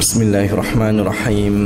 بسم الله الرحمن الرحيم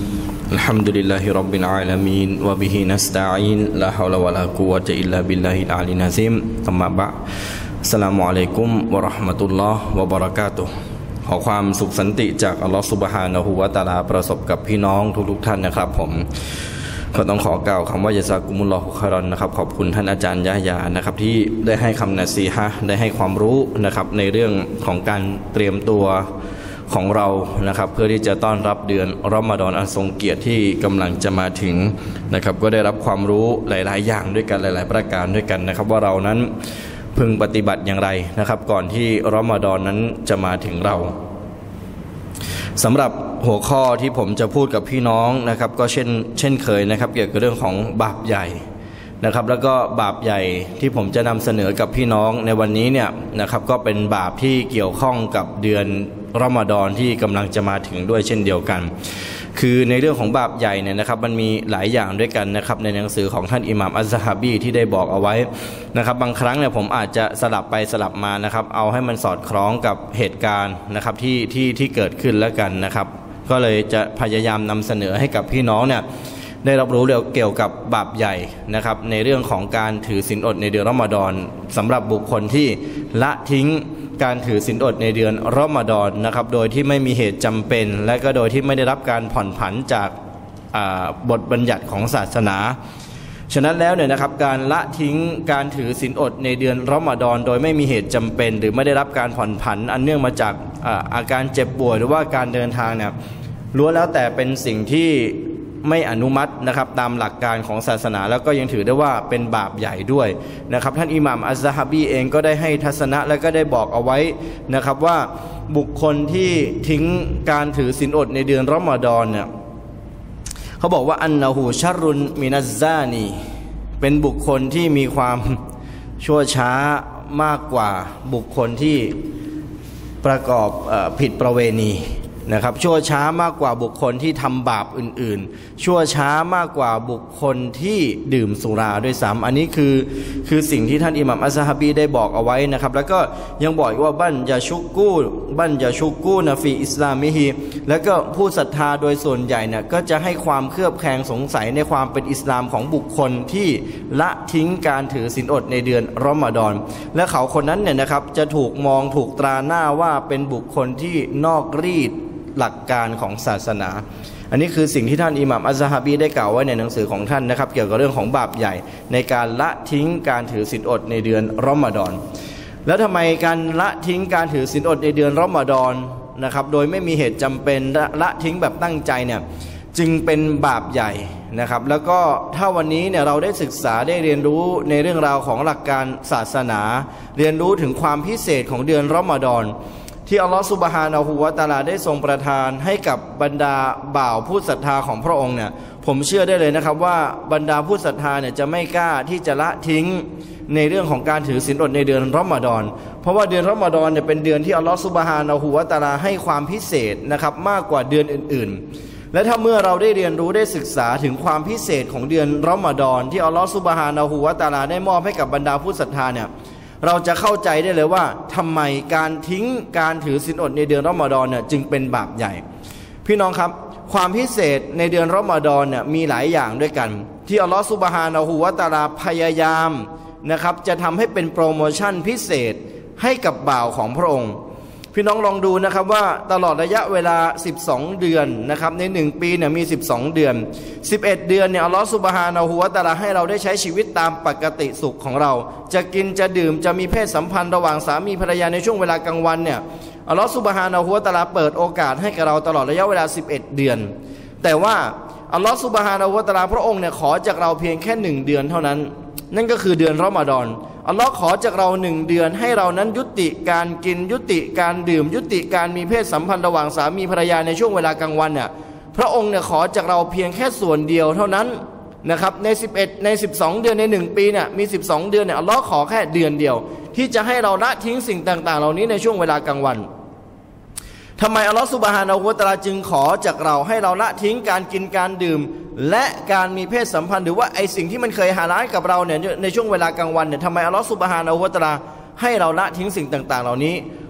الحمد لله رب العالمين وبه نستعين لا حول ولا قوة إلا بالله العلي العظيم أما بعد السلام عليكم ورحمة الله وبركاتهขอความสุขสันติจากอัลลอฮฺซุบฮานะฮูวะตะอาลาประสบกับพี่น้องทุกท่านนะครับผมก็ต้องขอกล่าวคำว่ายะซากุมุลลอฮุคอยรอนนะครับขอบคุณท่านอาจารย์ยะยานะครับที่ได้ให้คำนะซีฮะห์ได้ให้ความรู้นะครับในเรื่องของการเตรียมตัวของเรานะครับเพื่อที่จะต้อนรับเดือนรอมฎอนอันทรงเกียรติที่กำลังจะมาถึงนะครับก็ได้รับความรู้หลายๆอย่างด้วยกันหลายๆประการด้วยกันนะครับว่าเรานั้นพึงปฏิบัติอย่างไรนะครับก่อนที่รอมฎอนนั้นจะมาถึงเราสำหรับหัวข้อที่ผมจะพูดกับพี่น้องนะครับก็เช่นเคยนะครับเกี่ยวกับเรื่องของบาปใหญ่นะครับแล้วก็บาปใหญ่ที่ผมจะนำเสนอกับพี่น้องในวันนี้เนี่ยนะครับก็เป็นบาปที่เกี่ยวข้องกับเดือนรอมฎอนที่กำลังจะมาถึงด้วยเช่นเดียวกันคือในเรื่องของบาปใหญ่เนี่ยนะครับมันมีหลายอย่างด้วยกันนะครับในหนังสือของท่านอิหม่ามอัซซะฮาบีที่ได้บอกเอาไว้นะครับบางครั้งเนี่ยผมอาจจะสลับไปสลับมานะครับเอาให้มันสอดคล้องกับเหตุการณ์นะครับที่เกิดขึ้นแล้วกันนะครับก็เลยจะพยายามนำเสนอให้กับพี่น้องเนี่ยได้รับรู้เกี่ยวกับบาปใหญ่นะครับในเรื่องของการถือศีลอดในเดือนรอมฎอนสำหรับบุคคลที่ละทิ้งการถือศีลอดในเดือนรอมฎอนนะครับโดยที่ไม่มีเหตุจำเป็นและก็โดยที่ไม่ได้รับการผ่อนผันจากบทบัญญัติของศาสนาฉะนั้นแล้วเนี่ยนะครับการละทิ้งการถือศีลอดในเดือนรอมฎอนโดยไม่มีเหตุจำเป็นหรือไม่ได้รับการผ่อนผันอันเนื่องมาจากอาการเจ็บป่วยหรือว่าการเดินทางเนี่ยล้วนแล้วแต่เป็นสิ่งที่ไม่อนุมัตินะครับตามหลักการของศาสนาแล้วก็ยังถือได้ว่าเป็นบาปใหญ่ด้วยนะครับท่านอิหม่ามอัซซะฮาบีเองก็ได้ให้ทัศนะและก็ได้บอกเอาไว้นะครับว่าบุคคลที่ทิ้งการถือศีลอดในเดือนรอมฎอนเนี่ยเขาบอกว่าอันนะฮูชัรรุนมินัซซานีเป็นบุคคลที่มีความชั่วช้ามากกว่าบุคคลที่ประกอบผิดประเวณีนะครับชั่วช้ามากกว่าบุคคลที่ทำบาปอื่นๆชั่วช้ามากกว่าบุคคลที่ดื่มสุราด้วยซ้ำอันนี้คือสิ่งที่ท่านอิหม่ามอัซซะฮาบีได้บอกเอาไว้นะครับแล้วก็ยังบอกว่าบันยาชุกูนะฟีอิสลามิฮีแล้วก็ผู้ศรัทธาโดยส่วนใหญ่เนี่ยก็จะให้ความเคลือบแคลงสงสัยในความเป็นอิสลามของบุคคลที่ละทิ้งการถือศีลอดในเดือนรอมฎอนและเขาคนนั้นเนี่ยนะครับจะถูกมองถูกตราหน้าว่าเป็นบุคคลที่นอกรีดหลักการของศาสนาอันนี้คือสิ่งที่ท่านอิหม่ามอัซซะฮาบีได้กล่าวไว้ในหนังสือของท่านนะครับเกี่ยวกับเรื่องของบาปใหญ่ในการละทิ้งการถือศีลอดในเดือนรอมฎอนแล้วทำไมการละทิ้งการถือศีลอดในเดือนรอมฎอนนะครับโดยไม่มีเหตุจำเป็นละทิ้งแบบตั้งใจเนี่ยจึงเป็นบาปใหญ่นะครับแล้วก็ถ้าวันนี้เนี่ยเราได้ศึกษาได้เรียนรู้ในเรื่องราวของหลักการศาสนาเรียนรู้ถึงความพิเศษของเดือนรอมฎอนที่อัลลอฮฺซุบฮานะฮูวะตะอาลาได้ทรงประทานให้กับบรรดาบ่าวผู้ศรัทธาของพระองค์เนี่ยผมเชื่อได้เลยนะครับว่าบรรดาผู้ศรัทธาเนี่ยจะไม่กล้าที่จะละทิ้งในเรื่องของการถือศีลอดในเดือนรอมฎอนเพราะว่าเดือนรอมฎอนเนี่ยเป็นเดือนที่อัลลอฮฺซุบฮานะฮูวะตะอาลาให้ความพิเศษนะครับมากกว่าเดือนอื่นๆและถ้าเมื่อเราได้เรียนรู้ได้ศึกษาถึงความพิเศษของเดือนรอมฎอนที่อัลลอฮฺซุบฮานะฮูวะตะอาลาได้มอบให้กับบรรดาผู้ศรัทธาเนี่ยเราจะเข้าใจได้เลยว่าทำไมการทิ้งการถือศีลอดในเดือนรอมฎอนเนี่ยจึงเป็นบาปใหญ่พี่น้องครับความพิเศษในเดือนรอมฎอนเนี่ยมีหลายอย่างด้วยกันที่อัลลอฮฺซุบฮานะฮูวะตะอาลาพยายามนะครับจะทำให้เป็นโปรโมชั่นพิเศษให้กับบ่าวของพระองค์พี่น้องลองดูนะครับว่าตลอดระยะเวลา12เดือนนะครับใน1ปีเนี่ยมี12เดือน11เดือนเนี่ยอัลลอฮฺซุบฮานะฮูวะตะอาลาให้เราได้ใช้ชีวิตตามปกติสุขของเราจะกินจะดื่มจะมีเพศสัมพันธ์ระหว่างสามีภรรยาในช่วงเวลากลางวันเนี่ยอัลลอฮฺซุบฮานะฮูวะตะอาลาเปิดโอกาสให้กับเราตลอดระยะเวลา11เดือนแต่ว่าอัลลอฮฺซุบฮานะฮูวะตะอาลาพระองค์เนี่ยขอจากเราเพียงแค่1เดือนเท่านั้นนั่นก็คือเดือนรอมฎอนอัลลอฮ์ขอจากเรา1เดือนให้เรานั้นยุติการกินยุติการดื่มยุติการมีเพศสัมพันธ์ระหว่างสามีภรรยาในช่วงเวลากลางวันเนี่ยพระองค์เนี่ยขอจากเราเพียงแค่ส่วนเดียวเท่านั้นนะครับใน12เดือนใน1ปีเนี่ยมี12เดือนเนี่ยอัลลอฮ์ขอแค่เดือนเดียวที่จะให้เราละทิ้งสิ่งต่างๆเหล่านี้ในช่วงเวลากลางวันทำไมอัลลอฮฺซุบฮานะฮูวะตะอาลาจึงขอจากเราให้เราละทิ้งการกินการดื่มและการมีเพศสัมพันธ์หรือว่าไอสิ่งที่มันเคยฮาลาลกับเราเนี่ยในช่วงเวลากลางวันเนี่ยทำไมอัลลอฮฺซุบฮานะฮูวะตะอาลาให้เราละทิ้งสิ่งต่างๆเหล่านี้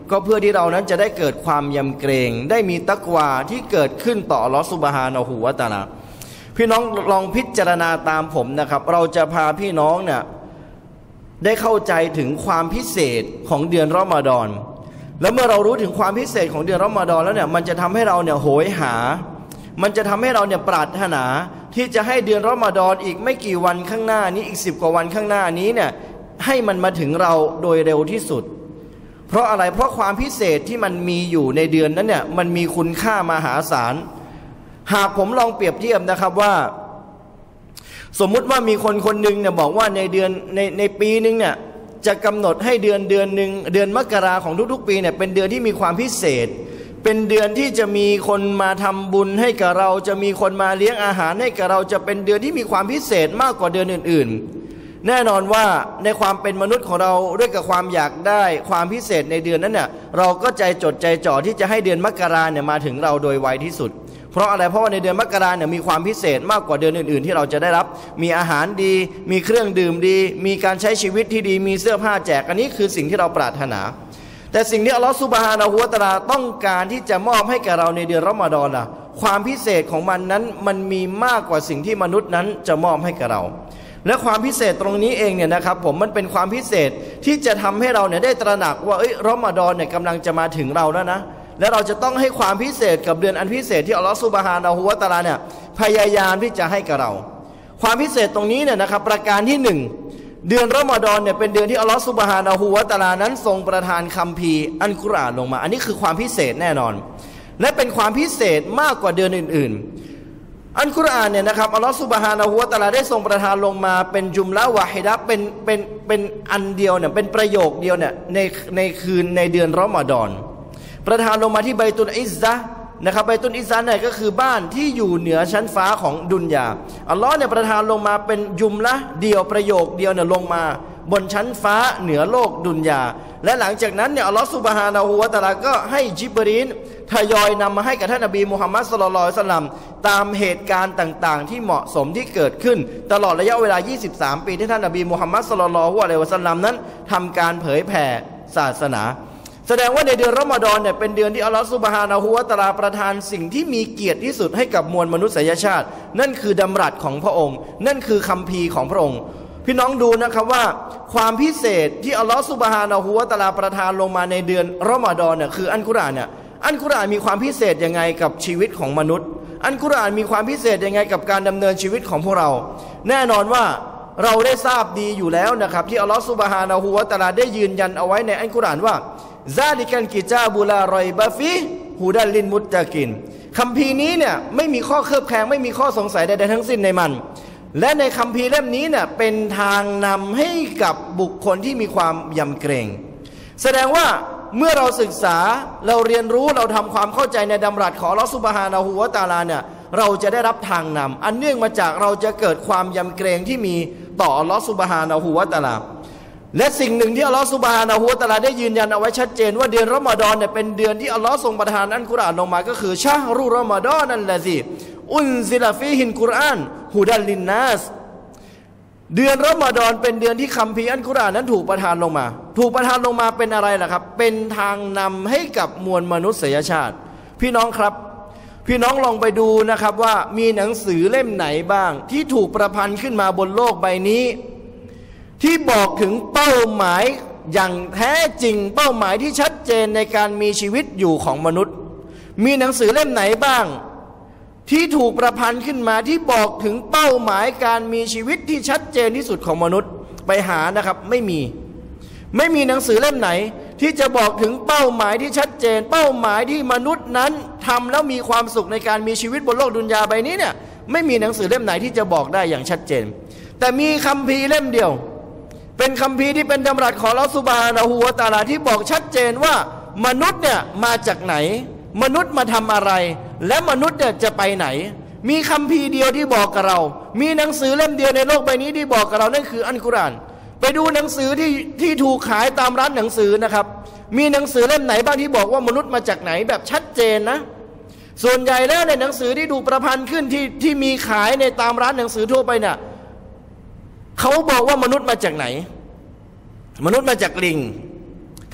ก็เพื่อที่เรานั้นจะได้เกิดความยำเกรงได้มีตักวาที่เกิดขึ้นต่ออัลเลาะห์ซุบฮานะฮูวะตะอาลาพี่น้องลองพิจารณาตามผมนะครับเราจะพาพี่น้องเนี่ยได้เข้าใจถึงความพิเศษของเดือนรอมฎอนแล้วเมื่อเรารู้ถึงความพิเศษของเดือนรอมฎอนแล้วเนี่ยมันจะทำให้เราเนี่ยโหยหามันจะทำให้เราเนี่ยปรารถนาที่จะให้เดือนรอมฎอนอีกไม่กี่วันข้างหน้านี้อีก10 กว่าวันข้างหน้านี้เนี่ยให้มันมาถึงเราโดยเร็วที่สุดเพราะอะไรเพราะความพิเศษที่มันมีอยู่ในเดือนนั้นเนี่ยมันมีคุณค่ามหาศาลหากผมลองเปรียบเทียบนะครับว่าสมมุติว่ามีคนคนหนึ่งเนี่ยบอกว่าในเดือนในปีนึงเนี่ยจะกำหนดให้เดือนหนึ่งเดือนมกราของทุกๆปีเนี่ยเป็นเดือนที่มีความพิเศษเป็นเดือนที่จะมีคนมาทำบุญให้กับเราจะมีคนมาเลี้ยงอาหารให้กับเราจะเป็นเดือนที่มีความพิเศษมากกว่าเดือนอื่นๆแน่นอนว่าในความเป็นมนุษย์ของเราด้วยกับความอยากได้ความพิเศษในเดือนนั้นเนี่ยเราก็ใจจดใจจ่อที่จะให้เดือนมกราเนี่ยมาถึงเราโดยไวที่สุดเพราะอะไรเพราะว่าในเดือนมกราเนี่ยมีความพิเศษมากกว่าเดือนอื่นๆที่เราจะได้รับมีอาหารดีมีเครื่องดื่มดีมีการใช้ชีวิตที่ดีมีเสื้อผ้าแจกอันนี้คือสิ่งที่เราปรารถนาแต่สิ่งที่อัลลอฮฺซุบฮานะฮูวะตะอาลาต้องการที่จะมอบให้แก่เราในเดือนรอมฎอนล่ะความพิเศษของมันนั้นมันมีมากกว่าสิ่งที่มนุษย์นั้นจะมอบให้แก่เราและความพิเศษตรงนี้เองเนี่ยนะครับผมมันเป็นความพิเศษที่จะทำให้เราเนี่ยได้ตระหนักว่ารอมฎอนเนี่ยกำลังจะมาถึงเราแล้วนะและเราจะต้องให้ความพิเศษกับเดือนอันพิเศษที่อัลลอฮฺซุบฮานะฮูวะตะอาลาเนี่ยพยายามที่จะให้กับเราความพิเศษตรงนี้เนี่ยนะครับประการที่1เดือนรอมฎอนเนี่ยเป็นเดือนที่อัลลอฮฺซุบฮานะฮูวะตะอาลานั้นทรงประทานคัมภีร์อัลกุรอานลงมาอันนี้คือความพิเศษแน่นอนและเป็นความพิเศษมากกว่าเดือนอื่นๆอัลกุรอานเนี่ยนะครับอัลลอฮฺซุบฮานะฮูวะตะอาลาได้ทรงประทานลงมาเป็นจุมละวะฮิดะห์เป็นอันเดียวเนี่ยเป็นประโยคเดียวเนี่ยในคืนในเดือนรอมฎอนประทานลงมาที่ไบตุลอิซซะห์นะครับไบตุลอิซซะห์เนี่ยก็คือบ้านที่อยู่เหนือชั้นฟ้าของดุนยาอัลลอฮ์เนี่ยประทานลงมาเป็นจุมละเดียวประโยคเดียวเนี่ยลงมาบนชั้นฟ้าเหนือโลกดุนยาและหลังจากนั้นเนี่ยอัลลอฮ์ซุบฮานะฮูวะตะอาลาก็ให้ญิบรีลทยอยนำมาให้กับท่านนบีมุฮัมมัดศ็อลลัลลอฮุอะลัยฮิวะซัลลัมตามเหตุการณ์ต่างๆที่เหมาะสมที่เกิดขึ้นตลอดระยะเวลา23 ปีที่ท่านนบีมุฮัมมัดศ็อลลัลลอฮุอะลัยฮิวะซัลลัมนั้นทำการเผยแผ่ศาสนาแสดงว่าในเดือนรอมฎอนเนี่ยเป็นเดือนที่อัลลอฮฺซุบฮานะฮูวะตะอาลาประทานสิ่งที่มีเกียรติที่สุดให้กับมวลมนุษยชาตินั่นคือดำรัสของพระองค์นั่นคือคัมภีร์ของพระองค์พี่น้องดูนะครับว่าความพิเศษที่อัลลอฮฺซุบฮานะฮูวะตะอาลาประทานลงมาในเดือนรอมฎอนเนี่ยคืออัลกุรอานเนี่ยอัลกุรอานมีความพิเศษยังไงกับชีวิตของมนุษย์อัลกุรอานมีความพิเศษยังไงกับการดำเนินชีวิตของพวกเราแน่นอนว่าเราได้ทราบดีอยู่แล้วนะครับที่อัลลอฮฺซุบฮานะฮูวะตะอาลาได้ยืนยันเอาไว้ในอัลกุรอานว่าซาลิกัลกิตาบุลารอยบะฟิฮูดัลลินมุตตะกินคัมภีร์นี้เนี่ยไม่มีข้อเคลือบแคลงไม่มีข้อสงสัยใดๆทั้งสิ้นในมันและในคัมภีร์เล่มนี้เนี่ยเป็นทางนำให้กับบุคคลที่มีความยำเกรงแสดงว่าเมื่อเราศึกษาเราเรียนรู้เราทำความเข้าใจในดำรัสของอัลเลาะห์ซุบฮานะฮูวะตะอาลาเนี่ยเราจะได้รับทางนำอันเนื่องมาจากเราจะเกิดความยำเกรงที่มีต่ออัลเลาะห์ซุบฮานะฮูวะตะอาลาและสิ่งหนึ่งที่อัลลอฮฺซุบฮานะฮูวะตะอาลาได้ยืนยันเอาไว้ชัดเจนว่าเดือนรอมฎอนเนี่ยเป็นเดือนที่อัลลอฮ์ทรงประทานอัลกุรอานลงมาก็คือชะฮรุรอมฎอนนัลลซีอุนซิลฟีฮิลกุรอานฮุดัลลินนัสเดือนรอมฎอนเป็นเดือนที่คัมภีร์อัลกุรอานนั้นถูกประทานลงมาเป็นอะไรล่ะครับเป็นทางนำให้กับมวลมนุษยชาติพี่น้องครับพี่น้องลองไปดูนะครับว่ามีหนังสือเล่มไหนบ้างที่ถูกประพันธ์ขึ้นมาบนโลกใบนี้ที่บอกถึงเป้าหมายอย่างแท้จริงเป้าหมายที่ชัดเจนในการมีชีวิตอยู่ของมนุษย์มีหนังสือเล่มไหนบ้างที่ถูกประพันธ์ขึ้นมาที่บอกถึงเป้าหมายการมีชีวิตที่ชัดเจนที่สุดของมนุษย์ไปหานะครับไม่มีหนังสือเล่มไหนที่จะบอกถึงเป้าหมายที่ชัดเจนเป้าหมายที่มนุษย์นั้นทำแล้วมีความสุขในการมีชีวิตบนโลกดุนยาใบนี้เนี่ยไม่มีหนังสือเล่มไหนที่จะบอกได้อย่างชัดเจนแต่มีคัมภีร์เล่มเดียวเป็นคัมภีร์ที่เป็นดำรัสของอัลเลาะห์ซุบฮานะฮูวะตะอาลาที่บอกชัดเจนว่ามนุษย์เนี่ยมาจากไหนมนุษย์มาทำอะไรและมนุษย์เนี่ยจะไปไหนมีคัมภีร์เดียวที่บอกกับเรามีหนังสือเล่มเดียวในโลกใบนี้ที่บอกกับเรานั่นคืออัลกุรอานไปดูหนังสือที่ถูกขายตามร้านหนังสือนะครับมีหนังสือเล่มไหนบ้างที่บอกว่ามนุษย์มาจากไหนแบบชัดเจนนะส่วนใหญ่แล้วในหนังสือที่ดูประพันธ์ขึ้นที่มีขายในตามร้านหนังสือทั่วไปเนี่ยเขาบอกว่ามนุษย์มาจากไหนมนุษย์มาจากลิง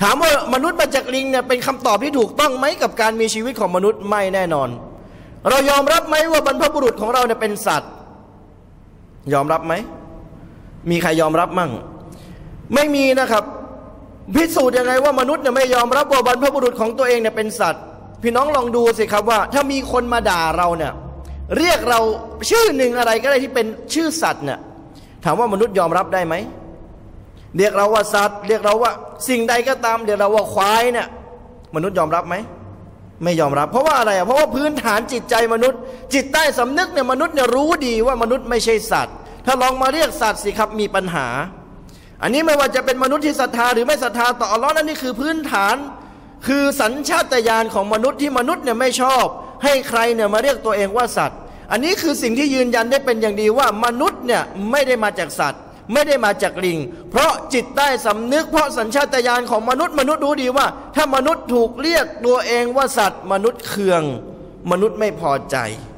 ถามว่ามนุษย์มาจากลิงเนี่ยเป็นคำตอบที่ถูกต้องไหมกับการมีชีวิตของมนุษย์ไม่แน่นอนเรายอมรับไหมว่าบรรพบุรุษของเราเนี่ยเป็นสัตว์ยอมรับไหมมีใครยอมรับมั่งไม่มีนะครับพิสูจน์ยังไงว่ามนุษย์เนี่ยไม่ยอมรับว่าบรรพบุรุษของตัวเองเนี่ยเป็นสัตว์พี่น้องลองดูสิครับว่าถ้ามีคนมาด่าเราเนี่ยเรียกเราชื่อหนึ่งอะไรก็ได้ที่เป็นชื่อสัตว์เนี่ยถามว่ามนุษย์ยอมรับได้ไหมเรียกเราว่าสัตว์เรียกเราว่าสิ่งใดก็ตามเรียกเราว่าควายเนี่ยมนุษย์ยอมรับไหมไม่ยอมรับเพราะว่าอะไรเพราะว่าพื้นฐานจิตใจมนุษย์จิตใต้สำนึกเนี่ยมนุษย์เนี่ยรู้ดีว่ามนุษย์ไม่ใช่สัตว์ถ้าลองมาเรียกสัตว์สิครับมีปัญหาอันนี้ไม่ว่าจะเป็นมนุษย์ที่ศรัทธาหรือไม่ศรัทธาต่ออัลลอฮ์นั่นนี่คือพื้นฐานคือสัญชาตญาณของมนุษย์ที่มนุษย์เนี่ยไม่ชอบให้ใครเนี่ยมาเรียกตัวเองว่าสัตว์อันนี้คือสิ่งที่ยืนยันได้เป็นอย่างดีว่ามนุษย์เนี่ยไม่ได้มาจากสัตว์ไม่ได้มาจากลิงเพราะจิตใต้สำนึกเพราะสัญชาตญาณของมนุษย์รู้ดีว่าถ้ามนุษย์ถูกเรียกตัวเองว่าสัตว์มนุษย์เคืองมนุษย์ไม่พอใจ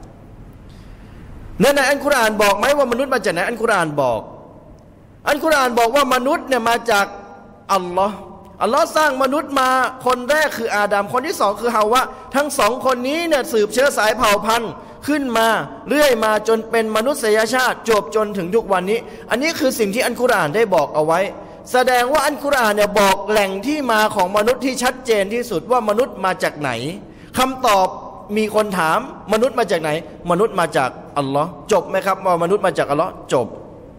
ในอัลกุรอานบอกไหมว่ามนุษย์มาจากไหนอัลกุรอานบอกว่ามนุษย์เนี่ยมาจากอัลลอฮ์สร้างมนุษย์มาคนแรกคืออาดัมคนที่สองคือฮาวะทั้งสองคนนี้เนี่ยสืบเชื้อสายเผ่าพันธุ์ขึ้นมาเรื่อยมาจนเป็นมนุษยชาติจบจนถึงทุกวันนี้อันนี้คือสิ่งที่อัลกุรอานได้บอกเอาไว้แสดงว่าอัลกุรอานเนี่ยบอกแหล่งที่มาของมนุษย์ที่ชัดเจนที่สุดว่ามนุษย์มาจากไหนคำตอบมีคนถามมนุษย์มาจากไหนมนุษย์มาจากอัลลอฮ์จบไหมครับว่ามนุษย์มาจากอัลลอฮ์จบ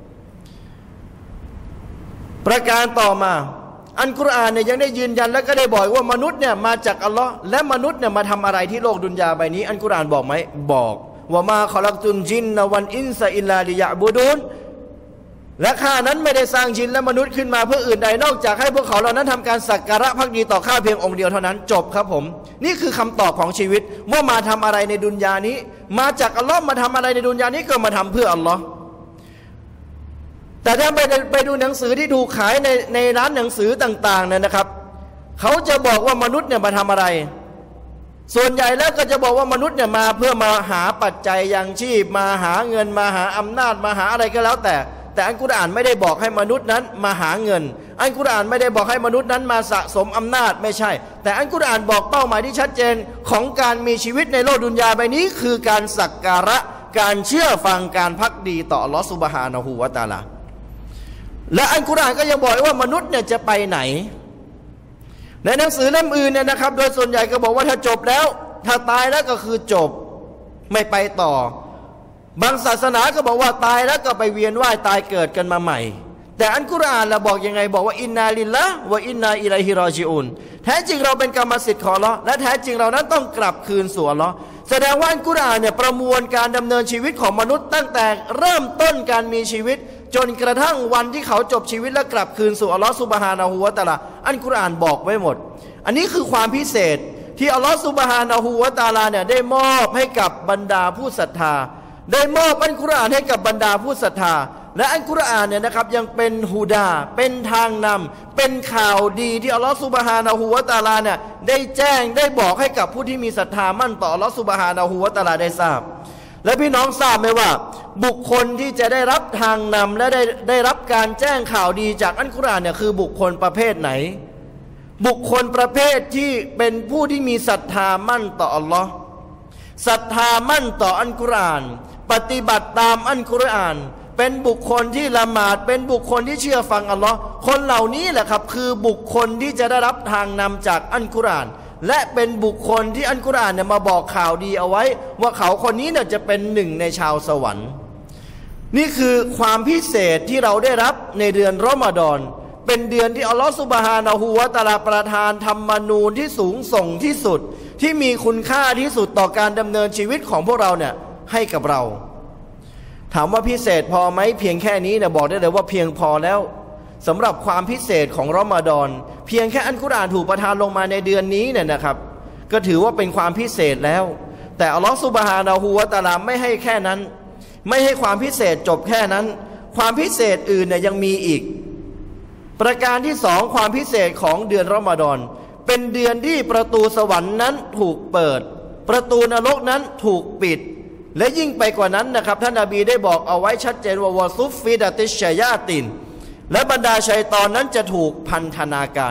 ประการต่อมาอัลกุรอานเนี่ยยังได้ยืนยันและก็ได้บอกว่ามนุษย์เนี่ยมาจากอัลลอฮ์และมนุษย์เนี่ยมาทำอะไรที่โลกดุนยาใบนี้อัลกุรอานบอกไหมบอกว่ามาคอลักตุนจินนวันอินซาอิลลาลิยะบูดุนและข้านั้นไม่ได้สร้างจินและมนุษย์ขึ้นมาเพื่ออื่นใดนอกจากให้พวกเขาเหล่านั้นทำการสักการะภักดีต่อข้าเพียงองค์เดียวเท่านั้นจบครับผมนี่คือคำตอบของชีวิตว่ามาทำอะไรในดุนยานี้มาจากอัลลอฮ์มาทำอะไรในดุนยานี้ก็มาทำเพื่ออัลลอฮ์แต่ถ้าไปดูหนังสือที่ถูกขายในร้านหนังสือต่างๆเนี่ยนะครับเขาจะบอกว่ามนุษย์เนี่ยมาทำอะไรส่วนใหญ่แล้วก็จะบอกว่ามนุษย์เนี่ยมาเพื่อมาหาปัจจัยยังชีพมาหาเงินมาหาอำนาจมาหาอะไรก็แล้วแต่อัลกุรอานไม่ได้บอกให้มนุษย์นั้นมาหาเงินอัลกุรอานไม่ได้บอกให้มนุษย์นั้นมาสะสมอำนาจไม่ใช่แต่อัลกุรอานบอกเป้าหมายที่ชัดเจนของการมีชีวิตในโลกดุนยาใบนี้คือการสักการะการเชื่อฟังการภักดีต่ออัลลอฮฺซุบฮานะฮูวะตะอาลาและอัลกุรอานก็ยังบอกว่ามนุษย์เนี่ยจะไปไหนในหนังสือเล่มอื่นเนี่ยนะครับโดยส่วนใหญ่ก็บอกว่าถ้าจบแล้วถ้าตายแล้วก็คือจบไม่ไปต่อบางศาสนาก็บอกว่าตายแล้วก็ไปเวียนว่ายตายเกิดกันมาใหม่แต่อัลกุรอานเราบอกยังไงบอกว่าอินนาลิลละวะอินนาอิลัยฮิรอญิอูนแท้จริงเราเป็นกรรมสิทธิ์ของอัลเลาะห์และแท้จริงเรานั้นต้องกลับคืนสู่อัลเลาะห์แสดงว่าอัลกุรอานเนี่ยประมวลการดำเนินชีวิตของมนุษย์ตั้งแต่เริ่มต้นการมีชีวิตจนกระทั่งวันที่เขาจบชีวิตและกลับคืนสู่อัลลอฮฺซุบฮานะฮูวะตะอาลาอัลกุรอานบอกไว้หมดอันนี้คือความพิเศษที่อัลลอฮฺซุบฮานะฮูวะตะอาลาเนี่ยได้มอบให้กับบรรดาผู้ศรัทธาได้มอบอัลกุรอานให้กับบรรดาผู้ศรัทธาและอัลกุรอานเนี่ยนะครับยังเป็นฮูดาเป็นทางนำเป็นข่าวดีที่อัลลอฮฺซุบฮานะฮูวะตะอาลาเนี่ยได้แจ้งได้บอกให้กับผู้ที่มีศรัทธามั่นต่ออัลลอฮฺซุบฮานะฮูวะตะอาลาได้ทราบและพี่น้องทราบไหมว่าบุคคลที่จะได้รับทางนำและได้รับการแจ้งข่าวดีจากอัลกุรอานเนี่ยคือบุคคลประเภทไหนบุคคลประเภทที่เป็นผู้ที่มีศรัทธามั่นต่ออัลลอฮ์ศรัทธามั่นต่ออัลกุรอานปฏิบัติตามอัลกุรอานเป็นบุคคลที่ละหมาดเป็นบุคคลที่เชื่อฟังอัลลอฮ์คนเหล่านี้แหละครับคือบุคคลที่จะได้รับทางนำจากอัลกุรอานและเป็นบุคคลที่อัลกุรอานเนี่ยมาบอกข่าวดีเอาไว้ว่าเขาคนนี้เนี่ยจะเป็นหนึ่งในชาวสวรรค์นี่คือความพิเศษที่เราได้รับในเดือนรอมฎอนเป็นเดือนที่อัลลอฮฺซุบฮานะฮูวะตะอาลาประทานธรรมนูญที่สูงส่งที่สุดที่มีคุณค่าที่สุดต่อการดำเนินชีวิตของพวกเราเนี่ยให้กับเราถามว่าพิเศษพอไหมเพียงแค่นี้เนี่ยบอกได้เลยว่าเพียงพอแล้วสำหรับความพิเศษของรอมฎอนเพียงแค่อัลกุรอานถูกประทานลงมาในเดือนนี้เนี่ยนะครับก็ถือว่าเป็นความพิเศษแล้วแต่อัลลอฮฺซุบฮานะฮูวะตะอาลาไม่ให้แค่นั้นไม่ให้ความพิเศษจบแค่นั้นความพิเศษอื่นเนี่ยยังมีอีกประการที่สองความพิเศษของเดือนรอมฎอนเป็นเดือนที่ประตูสวรรค์นั้นถูกเปิดประตูนรกนั้นถูกปิดและยิ่งไปกว่านั้นนะครับท่านนบีได้บอกเอาไว้ชัดเจนว่าวะซุฟฟิดะติชชัยาตินและบรรดาชัยฏอนนั้นจะถูกพันธนาการ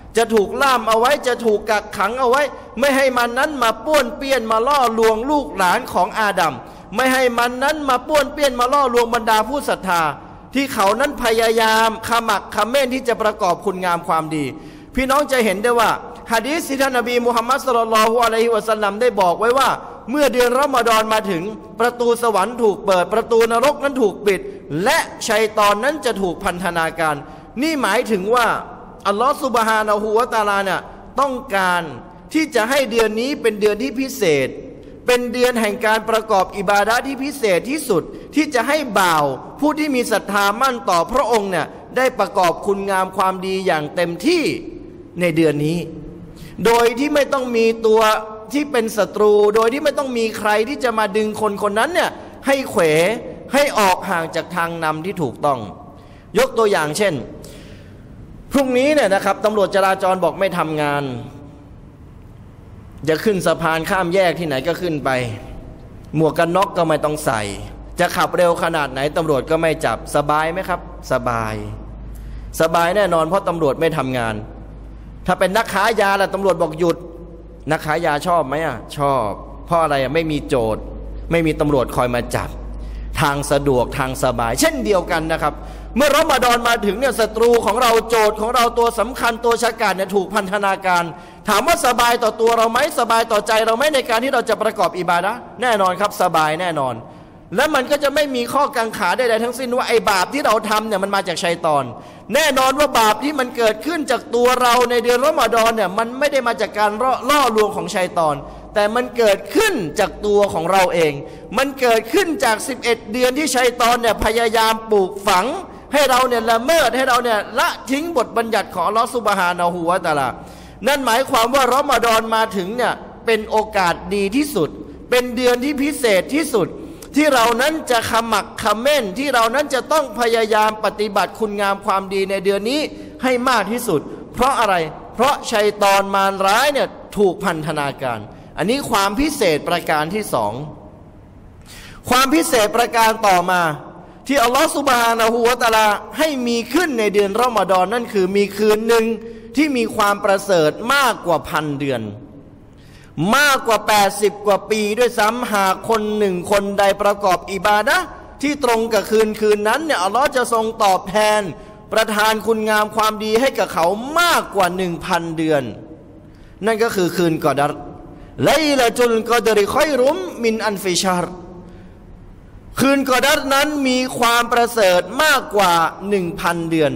จะถูกล่ามเอาไว้จะถูกกักขังเอาไว้ไม่ให้มันนั้นมาป้วนเปี้ยนมาล่อลวงลูกหลานของอาดัมไม่ให้มันนั้นมาป้วนเปี้ยนมาล่อลวงบรรดาผู้ศรัทธาที่เขานั้นพยายามขมักเขม้นที่จะประกอบคุณงามความดีพี่น้องจะเห็นได้ว่าหะดีษที่ท่านนบีมุฮัมมัดศ็อลลัลลอฮุอะลัยฮิวะซัลลัมได้บอกไว้ว่าเมื่อเดือนรอมฎอนมาถึงประตูสวรรค์ถูกเปิดประตูนรกนั้นถูกปิดและชัยฏอนนั้นจะถูกพันธนาการนี่หมายถึงว่าอัลลอฮฺซุบฮานะฮูวะตะอาลาเนี่ยต้องการที่จะให้เดือนนี้เป็นเดือนที่พิเศษเป็นเดือนแห่งการประกอบอิบาดะห์ที่พิเศษที่สุดที่จะให้บ่าวผู้ที่มีศรัทธามั่นต่อพระองค์เนี่ยได้ประกอบคุณงามความดีอย่างเต็มที่ในเดือนนี้โดยที่ไม่ต้องมีตัวที่เป็นศัตรูโดยที่ไม่ต้องมีใครที่จะมาดึงคนคนนั้นเนี่ยให้เขวให้ออกห่างจากทางนำที่ถูกต้องยกตัวอย่างเช่นพรุ่งนี้เนี่ยนะครับตำรวจจราจรบอกไม่ทำงานจะขึ้นสะพานข้ามแยกที่ไหนก็ขึ้นไปหมวกกันน็อกก็ไม่ต้องใส่จะขับเร็วขนาดไหนตำรวจก็ไม่จับสบายไหมครับสบายแน่นอนเพราะตำรวจไม่ทำงานถ้าเป็นนักขายยาล่ะตำรวจบอกหยุดนักขายยาชอบไหมอ่ะชอบเพราะอะไรอ่ะไม่มีโจทย์ไม่มีตำรวจคอยมาจับทางสะดวกทางสบายเช่นเดียวกันนะครับเมื่อรอมฎอนมาถึงเนี่ยศัตรูของเราโจทย์ของเราตัวสำคัญตัวฉกาจเนี่ยถูกพันธนาการถามว่าสบายต่อตัวเราไหมสบายต่อใจเราไหมในการที่เราจะประกอบอิบาดะห์แน่นอนครับสบายแน่นอนและมันก็จะไม่มีข้อกังขาใดๆทั้งสิ้นว่าไอ้บาปที่เราทำเนี่ยมันมาจากชัยฏอนแน่นอนว่าบาปที่มันเกิดขึ้นจากตัวเราในเดือนรอมฎอนเนี่ยมันไม่ได้มาจากการล่อลวงของชัยฏอนแต่มันเกิดขึ้นจากตัวของเราเองมันเกิดขึ้นจาก11เดือนที่ชัยฏอนเนี่ยพยายามปลูกฝังให้เราเนี่ยละเมิดให้เราเนี่ยละทิ้งบทบัญญัติของอัลเลาะห์ซุบฮานะฮูวะตะอาลานั่นหมายความว่ารอมฎอนมาถึงเนี่ยเป็นโอกาสดีที่สุดเป็นเดือนที่พิเศษที่สุดที่เรานั้นจะขมักเขม้นที่เรานั้นจะต้องพยายามปฏิบัติคุณงามความดีในเดือนนี้ให้มากที่สุดเพราะอะไรเพราะชัยฏอนมารร้ายเนี่ยถูกพันธนาการอันนี้ความพิเศษประการที่สองความพิเศษประการต่อมาที่อัลลอฮฺซุบฮานะฮูวะตะอาลาให้มีขึ้นในเดือนรอมฎอนนั่นคือมีคืนหนึ่งที่มีความประเสริฐมากกว่า1,000 เดือนมากกว่า80กว่าปีด้วยซ้ำหากคนหนึ่งคนใดประกอบอิบาดะห์ที่ตรงกับคืนนั้นเนี่ยอัลลอฮ์จะทรงตอบแทนประทานคุณงามความดีให้กับเขามากกว่า 1,000 เดือนนั่นก็คือคืนกอดัรไลลาตุลกอดริค็อยรุมมินอันฟิชาร์คืนกอดัรนั้นมีความประเสริฐมากกว่า 1,000 เดือน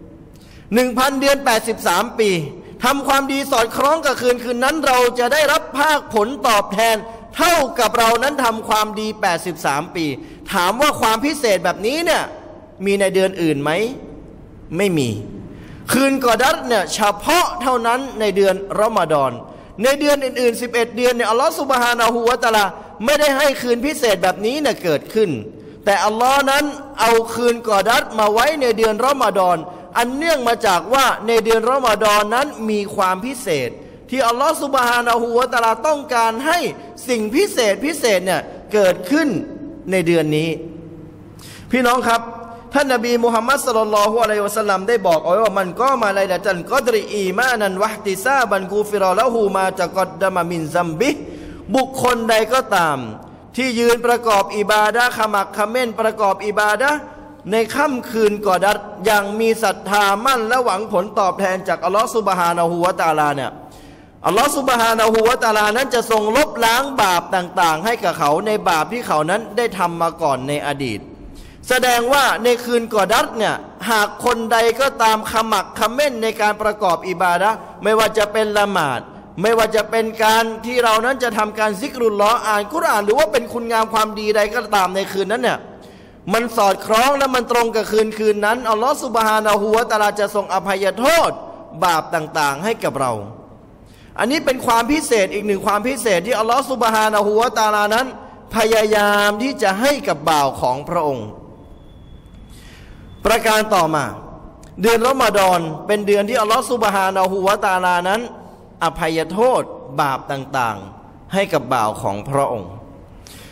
1,000 เดือน83 ปีทำความดีสอดคล้องกับคืนนั้นเราจะได้รับภาคผลตอบแทนเท่ากับเรานั้นทำความดี83 ปีถามว่าความพิเศษแบบนี้เนี่ยมีในเดือนอื่นไหมไม่มีคืนกอดัรเนี่ยเฉพาะเท่านั้นในเดือนรอมฎอนในเดือนอื่นๆ11เดือนเนี่ยอัลลอฮฺซุบฮานะฮูวะตะอาลาไม่ได้ให้คืนพิเศษแบบนี้เนี่ยเกิดขึ้นแต่อัลลอฮ์นั้นเอาคืนกอดัรมาไว้ในเดือนรอมฎอนอันเนื่องมาจากว่าในเดือนรอมฎอนนั้นมีความพิเศษที่อัลลอฮฺซุบฮานะฮูวะตะอาลาต้องการให้สิ่งพิเศษเนี่ยเกิดขึ้นในเดือนนี้พี่น้องครับท่านนบีมุฮัมมัดศ็อลลัลลอฮุอะลัยฮิวะซัลลัมได้บอกเอาไว้ว่ามันก็มาไลละตัลกอดริอีมานันวะห์ติซาบันกูฟิรอละฮูมาตะกอดดะมะมินซัมบิบุคคลใดก็ตามที่ยืนประกอบอิบาดะห์ขมักเขม้นประกอบอิบาดะห์ในค่ำคืนกอดัรอย่างมีศรัทธามั่นและหวังผลตอบแทนจากอัลลอฮฺซุบฮานะฮูวะตะอาลาเนี่ยอัลลอฮฺซุบฮานะฮูวะตะอาลานั้นจะทรงลบล้างบาปต่างๆให้กับเขาในบาปที่เขานั้นได้ทำมาก่อนในอดีตแสดงว่าในคืนกอดัรเนี่ยหากคนใดก็ตามขมักเขม้นในการประกอบอิบาดะห์ไม่ว่าจะเป็นละหมาดไม่ว่าจะเป็นการที่เรานั้นจะทำการซิกรุลลอฮ์อ่านกุรอานหรือว่าเป็นคุณงามความดีใดก็ตามในคืนนั้นเนี่ยมันสอดคล้องและมันตรงกับคืนนั้นอัลลอฮฺซุบฮานะฮูวะตะอาลาจะทรงอภัยโทษบาปต่างๆให้กับเราอันนี้เป็นความพิเศษอีกหนึ่งความพิเศษที่อัลลอฮฺซุบฮานะฮูวะตะอาลานั้นพยายามที่จะให้กับบ่าวของพระองค์ประการต่อมาเดือนรอมฎอนเป็นเดือนที่อัลลอฮฺซุบฮานะฮูวะตะอาลานั้นอภัยโทษบาปต่างๆให้กับบ่าวของพระองค์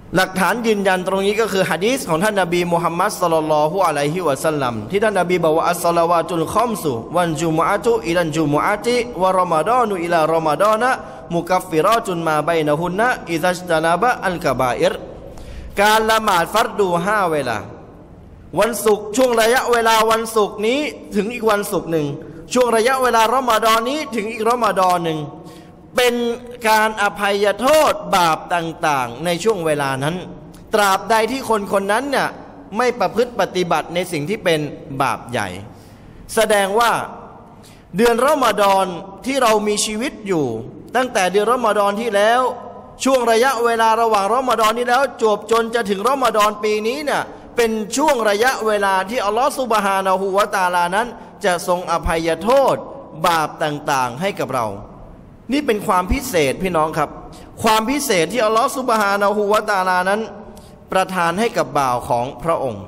หลักฐานยืนยันตรงนี้ก็คือหะดีษของท่านนบีมุฮัมมัดศ็อลลัลลอฮุอะลัยฮิวะซัลลัมที่ท่านนบีบอกว่าอัสศอลาวาตุลคอมซุวันจุมอะตุอิลันจุมอะติวะรอมฎอนุอิลารอมฎอนะมุกัฟฟิรอตุนมาบัยนะฮุนนะอิซัจตะนะบะอัลกะบาอิรการละหมาดฟัรดู5เวลาวันศุกร์ช่วงระยะเวลาวันศุกร์นี้ถึงอีกวันศุกร์หนึ่งช่วงระยะเวลารอมฎอนนี้ถึงอีกรอมฎอนหนึ่งเป็นการอภัยโทษบาปต่างๆในช่วงเวลานั้นตราบใดที่คนคนนั้นเนี่ยไม่ประพฤติปฏิบัติในสิ่งที่เป็นบาปใหญ่แสดงว่าเดือนรอมฎอนที่เรามีชีวิตอยู่ตั้งแต่เดือนรอมฎอนที่แล้วช่วงระยะเวลาระหว่างรอมฎอนนี้แล้วจบจนจะถึงรอมฎอนปีนี้เนี่ยเป็นช่วงระยะเวลาที่อัลลอฮฺซุบฮานะฮูวะตะอาลานั้นจะทรงอภัยโทษบาปต่างๆให้กับเรานี่เป็นความพิเศษพี่น้องครับความพิเศษที่อัลลอฮฺซุบฮานะฮูวะตะอาลานั้นประทานให้กับบ่าวของพระองค์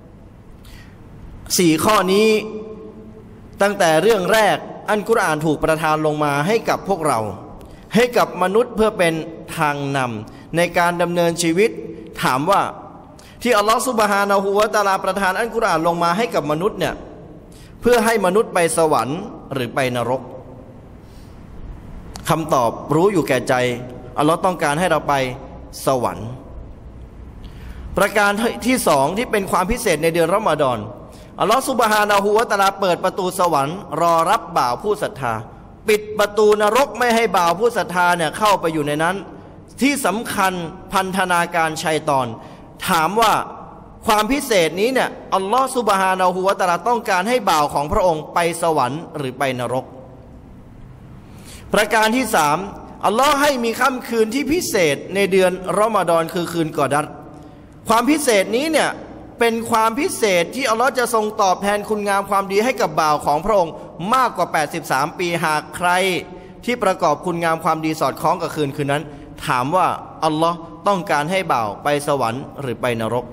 4ข้อนี้ตั้งแต่เรื่องแรกอัลกุรอานถูกประทานลงมาให้กับพวกเราให้กับมนุษย์เพื่อเป็นทางนำในการดำเนินชีวิตถามว่าที่อัลลอฮฺซุบฮานะฮูวะตะอาลาประทานอัลกุรอานลงมาให้กับมนุษย์เนี่ยเพื่อให้มนุษย์ไปสวรรค์หรือไปนรกคำตอบรู้อยู่แก่ใจอัลลอฮ์ต้องการให้เราไปสวรรค์ประการที่สองที่เป็นความพิเศษในเดือนรอมฎอนอัลลอฮ์ซุบฮานะฮูวะตะอาลาเปิดประตูสวรรค์รอรับบ่าวผู้ศรัทธาปิดประตูนรกไม่ให้บ่าวผู้ศรัทธาเนี่ยเข้าไปอยู่ในนั้นที่สำคัญพันธนาการชัยฏอนถามว่าความพิเศษนี้เนี่ยอัลลอฮ์ซุบฮานะฮูวะตะอาลาต้องการให้บ่าวของพระองค์ไปสวรรค์หรือไปนรกประการที่สามอัลลอฮ์ให้มีค่ำคืนที่พิเศษในเดือนรอมฎอนคือคืนกอดัรความพิเศษนี้เนี่ยเป็นความพิเศษที่อัลลอฮ์จะทรงตอบแทนคุณงามความดีให้กับบ่าวของพระองค์มากกว่า83ปีหากใครที่ประกอบคุณงามความดีสอดคล้องกับคืนนั้นถามว่าอัลลอฮ์ต้องการให้บ่าวไปสวรรค์หรือไปนรก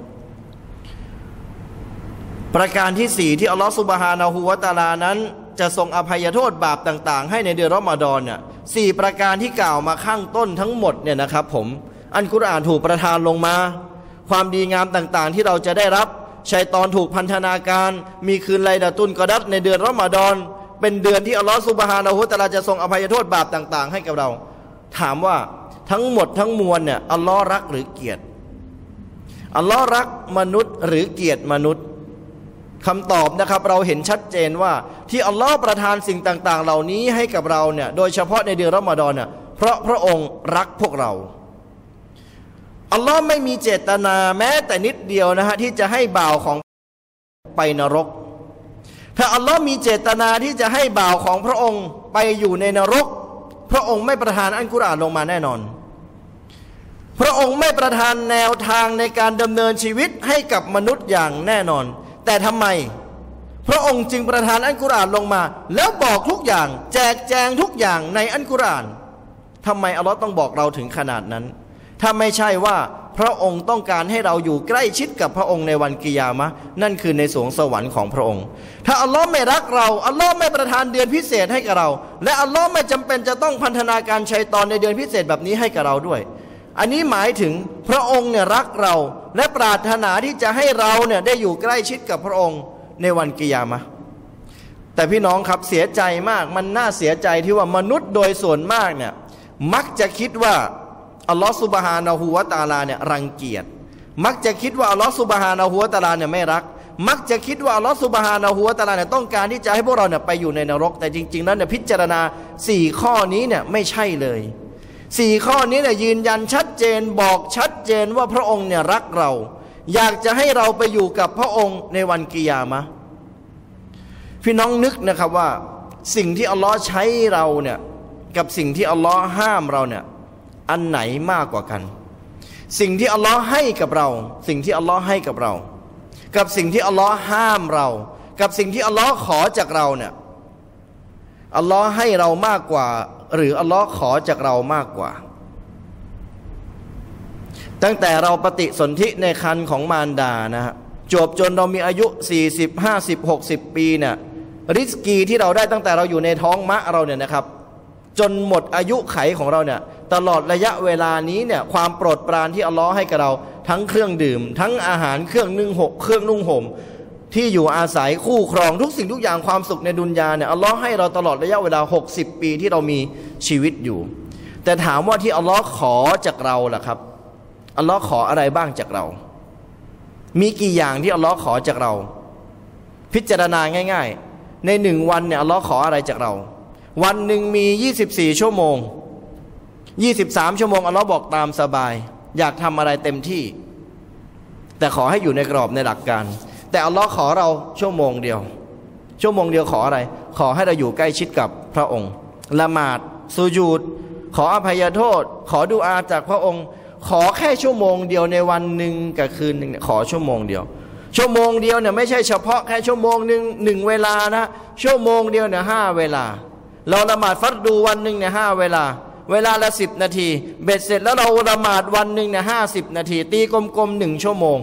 ประการที่สี่ที่อัลลอฮ์ซุบฮานะฮูวะตะอาลานั้นจะทรงอภัยโทษบาปต่างๆให้ในเดือนรอมฎอนเนี่ย4ประการที่กล่าวมาข้างต้นทั้งหมดเนี่ยนะครับผมอัลกุรอานถูกประทานลงมาความดีงามต่างๆที่เราจะได้รับชัยฏอนถูกพันธนาการมีคืนไลลาตุลกอดัรในเดือนรอมฎอนเป็นเดือนที่อัลลอฮฺซุบฮานะฮูวะตะอาลาจะทรงอภัยโทษบาปต่างๆให้กับเราถามว่าทั้งหมดทั้งมวลเนี่ยอัลลอฮ์รักหรือเกลียดอัลลอฮ์รักมนุษย์หรือเกลียดมนุษย์คำตอบนะครับเราเห็นชัดเจนว่าที่อัลลอฮ์ประทานสิ่งต่างๆเหล่านี้ให้กับเราเนี่ยโดยเฉพาะในเดือนรอมฎอนเนี่ยเพราะพระองค์รักพวกเราอัลลอฮ์ไม่มีเจตนาแม้แต่นิดเดียวนะฮะที่จะให้บ่าวของไปนรกถ้าอัลลอฮ์มีเจตนาที่จะให้บ่าวของพระองค์ไปอยู่ในนรกพระองค์ไม่ประทานอัลกุรอานลงมาแน่นอนพระองค์ไม่ประทานแนวทางในการดำเนินชีวิตให้กับมนุษย์อย่างแน่นอนแต่ทำไมพระองค์จึงประทานอัลกุรอานลงมาแล้วบอกทุกอย่างแจกแจงทุกอย่างในอัลกุรอานทำไมอัลลอฮ์ต้องบอกเราถึงขนาดนั้นถ้าไม่ใช่ว่าพระองค์ต้องการให้เราอยู่ใกล้ชิดกับพระองค์ในวันกิยามะห์นั่นคือในสวงสวรรค์ของพระองค์ถ้าอัลลอฮ์ไม่รักเราอัลลอฮ์ไม่ประทานเดือนพิเศษให้กับเราและอัลลอฮ์ไม่จำเป็นจะต้องพันธนาการชัยฏอนในเดือนพิเศษแบบนี้ให้กับเราด้วยอันนี้หมายถึงพระองค์เนี่ยรักเราและปรารถนาที่จะให้เราเนี่ยได้อยู่ใกล้ชิดกับพระองค์ในวันกิยามะห์แต่พี่น้องครับเสียใจมากมันน่าเสียใจที่ว่ามนุษย์โดยส่วนมากเนี่ยมักจะคิดว่าอัลลอฮฺซุบฮานะฮูวะตะอาลาเนี่ยรังเกียจมักจะคิดว่าอัลลอฮฺซุบฮานะฮูวะตะอาลาเนี่ยไม่รักมักจะคิดว่าอัลลอฮฺซุบฮานะฮูวะตะอาลาเนี่ยต้องการที่จะให้พวกเราเนี่ยไปอยู่ในนรกแต่จริงๆแล้วเนี่ยพิจารณา4ข้อนี้เนี่ยไม่ใช่เลย4ข้อนี้เนี่ยยืนยันชัดเจนบอกชัดเจนว่าพระองค์เนี่ยรักเราอยากจะให้เราไปอยู่กับพระองค์ในวันกิยามะห์พี่น้องนึกนะครับว่าสิ่งที่อัลลอฮ์ใช้เราเนี่ยกับสิ่งที่อัลลอฮ์ห้ามเราเนี่ยอันไหนมากกว่ากันสิ่งที่อัลลอฮ์ให้กับเราสิ่งที่อัลลอฮ์ให้กับเรากับสิ่งที่อัลลอฮ์ห้ามเรากับสิ่งที่อัลลอฮ์ขอจากเราเนี่ยอัลลอฮ์ให้เรามากกว่าหรืออัลลอฮ์ขอจากเรามากกว่าตั้งแต่เราปฏิสนธิในครรภ์ของมารดานะฮะจบจนเรามีอายุ40 50 60ปีเนี่ยริสกีที่เราได้ตั้งแต่เราอยู่ในท้องมะเราเนี่ยนะครับจนหมดอายุไขของเราเนี่ยตลอดระยะเวลานี้เนี่ยความโปรดปรานที่อัลลอฮ์ให้กับเราทั้งเครื่องดื่มทั้งอาหารเครื่องนุ่งห่มที่อยู่อาศัยคู่ครองทุกสิ่งทุกอย่างความสุขในดุนยาเนี่ยอัลลอฮ์ให้เราตลอดระยะเวลา60 ปีที่เรามีชีวิตอยู่แต่ถามว่าที่อัลลอฮ์ขอจากเราล่ะครับอัลลอฮ์ขออะไรบ้างจากเรามีกี่อย่างที่อัลลอฮ์ขอจากเราพิจารณาง่ายๆใน1 วันเนี่ยอัลลอฮ์ขออะไรจากเราวันหนึ่งมี24 ชั่วโมง23 ชั่วโมงอัลลอฮ์บอกตามสบายอยากทำอะไรเต็มที่แต่ขอให้อยู่ในกรอบในหลักการแต่อัลลอฮ์ขอเราชั่วโมงเดียวขออะไรขอให้เราอยู่ใกล้ชิดกับพระองค์ละหมาดสุญูดขออภัยโทษขอดุอาจากพระองค์ขอแค่ชั่วโมงเดียวในวันหนึ่งกับคืนหนึ่งขอชั่วโมงเดียวเนี่ยไม่ใช่เฉพาะแค่ชั่วโมงหนึ่งเวลานะชั่วโมงเดียวเนี่ย5 เวลาเราละหมาดฟัรดูวันหนึ่งเนี่ย5 เวลาละ10 นาทีเบ็ดเสร็จแล้วเราละหมาดวันหนึ่งเนี่ย50 นาทีตีกลมๆ1 ชั่วโมง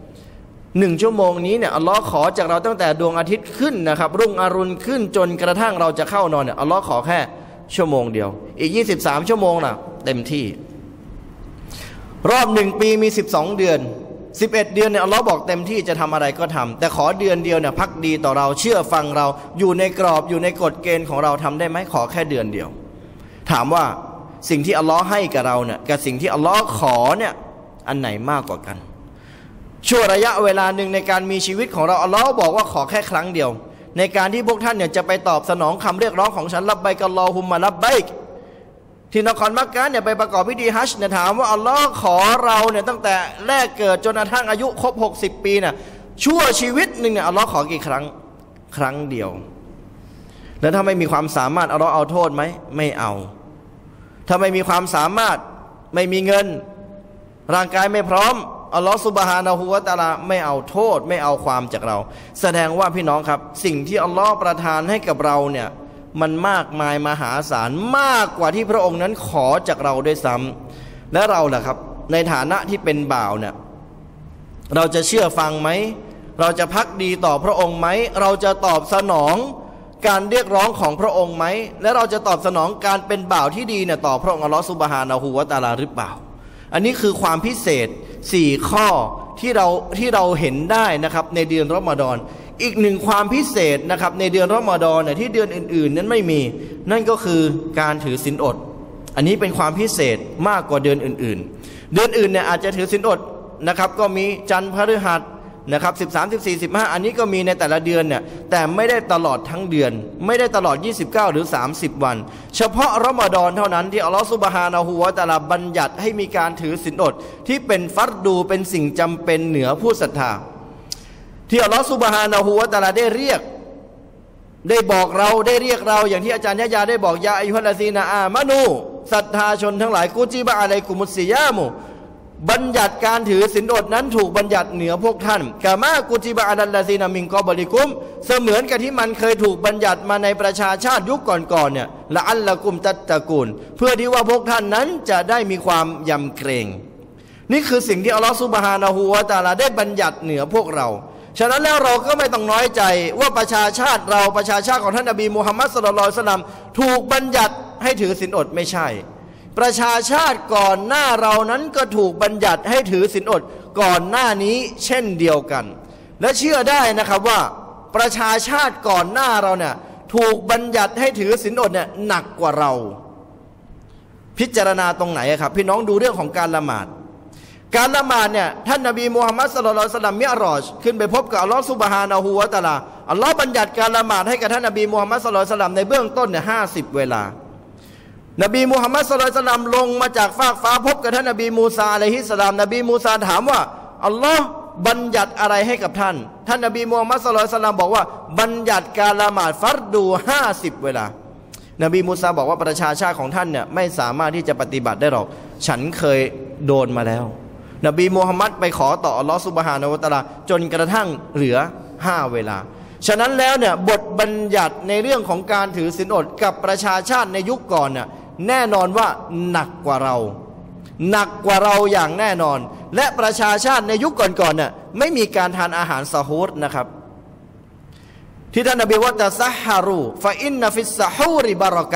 1 ชั่วโมงนี้เนี่ยอัลลอฮ์ขอจากเราตั้งแต่ดวงอาทิตย์ขึ้นนะครับรุ่งอรุณขึ้นจนกระทั่งเราจะเข้านอนเนี่ยอัลลอฮ์ขอแค่ชั่วโมงเดียวอีก23 ชั่วโมงน่ะเต็มที่รอบ1 ปีมี12 เดือน11 เดือนเนี่ยอัลลอฮ์บอกเต็มที่จะทำอะไรก็ทำแต่ขอเดือนเดียวเนี่ยพักดีต่อเราเชื่อฟังเราอยู่ในกรอบอยู่ในกฎเกณฑ์ของเราทำได้ไหมขอแค่เดือนเดียวถามว่าสิ่งที่อัลลอฮ์ให้กับเราเนี่ยกับสิ่งที่อัลลอฮ์ขอเนี่ยอันไหนมากกว่ากันช่วงระยะเวลาหนึ่งในการมีชีวิตของเราอัลลอฮ์บอกว่าขอแค่ครั้งเดียวในการที่พวกท่านเนี่ยจะไปตอบสนองคำเรียกร้องของฉันรับไบกัลลอฮุมมะรับไบกที่นครมักกะเนี่ยไปประกอบพิธีฮัจญ์เนี่ยถามว่าอัลลอฮ์ขอเราเนี่ยตั้งแต่แรกเกิดจนกระทั่งอายุครบ60 ปีเนี่ยชั่วชีวิตหนึ่งเนี่ยอัลลอฮ์ขอกี่ครั้งเดียวแล้วถ้าไม่มีความสามารถอัลลอฮ์เอาโทษไหมไม่เอาถ้าไม่มีความสามารถไม่มีเงินร่างกายไม่พร้อมอัลลอฮฺซุบฮานะฮูวะตะอาลาไม่เอาโทษไม่เอาความจากเราแสดงว่าพี่น้องครับสิ่งที่อัลลอฮฺประทานให้กับเราเนี่ยมันมากมายมหาศาลมากกว่าที่พระองค์นั้นขอจากเราด้วยซ้ำและเราล่ะครับในฐานะที่เป็นบ่าวเนี่ยเราจะเชื่อฟังไหมเราจะภักดีต่อพระองค์ไหมเราจะตอบสนองการเรียกร้องของพระองค์ไหมและเราจะตอบสนองการเป็นบ่าวที่ดีเนี่ยต่อพระองค์อัลลอฮฺซุบฮานะฮูวะตะอาลาหรือเปล่าอันนี้คือความพิเศษ4 ข้อที่เราเห็นได้นะครับในเดือนรอมฎอนอีก1ความพิเศษนะครับในเดือนรอมฎอนเนี่ยที่เดือนอื่นๆนั้นไม่มีนั่นก็คือการถือศีลอดอันนี้เป็นความพิเศษมากกว่าเดือนอื่นๆเดือนอื่นเนี่ยอาจจะถือศีลอดนะครับก็มีจันทร์พฤหัสนะครับ13 14 15อันนี้ก็มีในแต่ละเดือนเนี่ยแต่ไม่ได้ตลอดทั้งเดือนไม่ได้ตลอด29หรือ30 วันเฉพาะรอมฎอนเท่านั้นที่อัลลอฮฺซุบฮานะฮูวะตะอาลาบัญญัติให้มีการถือศีลอดที่เป็นฟัรดูเป็นสิ่งจำเป็นเหนือผู้ศรัทธาที่อัลลอฮฺซุบฮานะฮูวะตะอาลาได้เรียกได้บอกเราได้เรียกเราอย่างที่อาจารย์ยะยาได้บอกยาอัยยุฮัลลซีนาอามานูศรัทธาชนทั้งหลายกุจิบะอะลัยกุมุสซิยามุบัญญัติการถือศีลอดนั้นถูกบัญญัติเหนือพวกท่านกะมากุจิบะอะลัลลซีนามินกอบลิกุมเสมือนกับที่มันเคยถูกบัญญัติมาในประชาชาติยุคก่อนๆเนี่ยละอัลละกุมตัตตะกูลเพื่อที่ว่าพวกท่านนั้นจะได้มีความยำเกรงนี่คือสิ่งที่อัลลอฮฺซุบฮานะฮูวะตะอาลาได้บัญญัติเหนือพวกเราฉะนั้นแล้วเราก็ไม่ต้องน้อยใจว่าประชาชาติของท่านนบีมุฮัมมัดศ็อลลัลลอฮุอะลัยฮิวะซัลลัมถูกบัญญัติให้ถือศีลอดไม่ใช่ประชาชาติก่อนหน้าเรานั้นก็ถูกบัญญัติให้ถือศีลอดก่อนหน้านี้เช่นเดียวกันและเชื่อได้นะครับว่าประชาชาติก่อนหน้าเราเนี่ยถูกบัญญัติให้ถือศีลอดเนี่ยหนักกว่าเราพิจารณาตรงไหนครับพี่น้องดูเรื่องของการละหมาดเนี่ยท่านนบีมุฮัมมัดศ็อลลัลลอฮุอะลัยฮิวะซัลลัมมิอ์รอจขึ้นไปพบกับอัลลอฮฺซุบฮานะฮูวะตะอาลาอัลลอฮ์บัญญัติการละหมาดให้กับท่านนบีมุฮัมมัดศ็อลลัลลอฮุอะลัยฮิวะซัลลัมในเบื้องต้นเนี่ย50 เวลานบีมุฮัมมัดศ็อลลัลลอฮุอะลัยฮิวะซัลลัมลงมาจากฟากฟ้าพบกับท่านนบีมูซาอะลัยฮิสสลามนบีมูซาถามว่าอัลลอฮ์บัญญัติอะไรให้กับท่านนบีมุฮัมมัดศ็อลลัลลอฮุอะลัยฮิวะซัลลัมบอกว่าบัญญัติการละหมาดฟัรดู50 เวลานบีมูซาบอกว่าประชาชาติของท่านเนี่ยไม่สามารถที่จะปฏิบัติได้หรอกฉันเคยโดนมาแล้วนบีมูฮัมมัดไปขอต่ออัลลอฮฺซุบฮานะฮูวะตะอาลาจนกระทั่งเหลือ5 เวลาฉะนั้นแล้วเนี่ยบทบัญญัติในเรื่องของการถือศีลอดกับประชาชาติในยุคก่อนเนี่ยแน่นอนว่าหนักกว่าเราอย่างแน่นอนและประชาชาติในยุคก่อนๆเนี่ยไม่มีการทานอาหารซะฮูรนะครับที่ท่านนบีว่าตะซะฮารูฟะอินนะฟิสซะฮูริบารอกะฮ์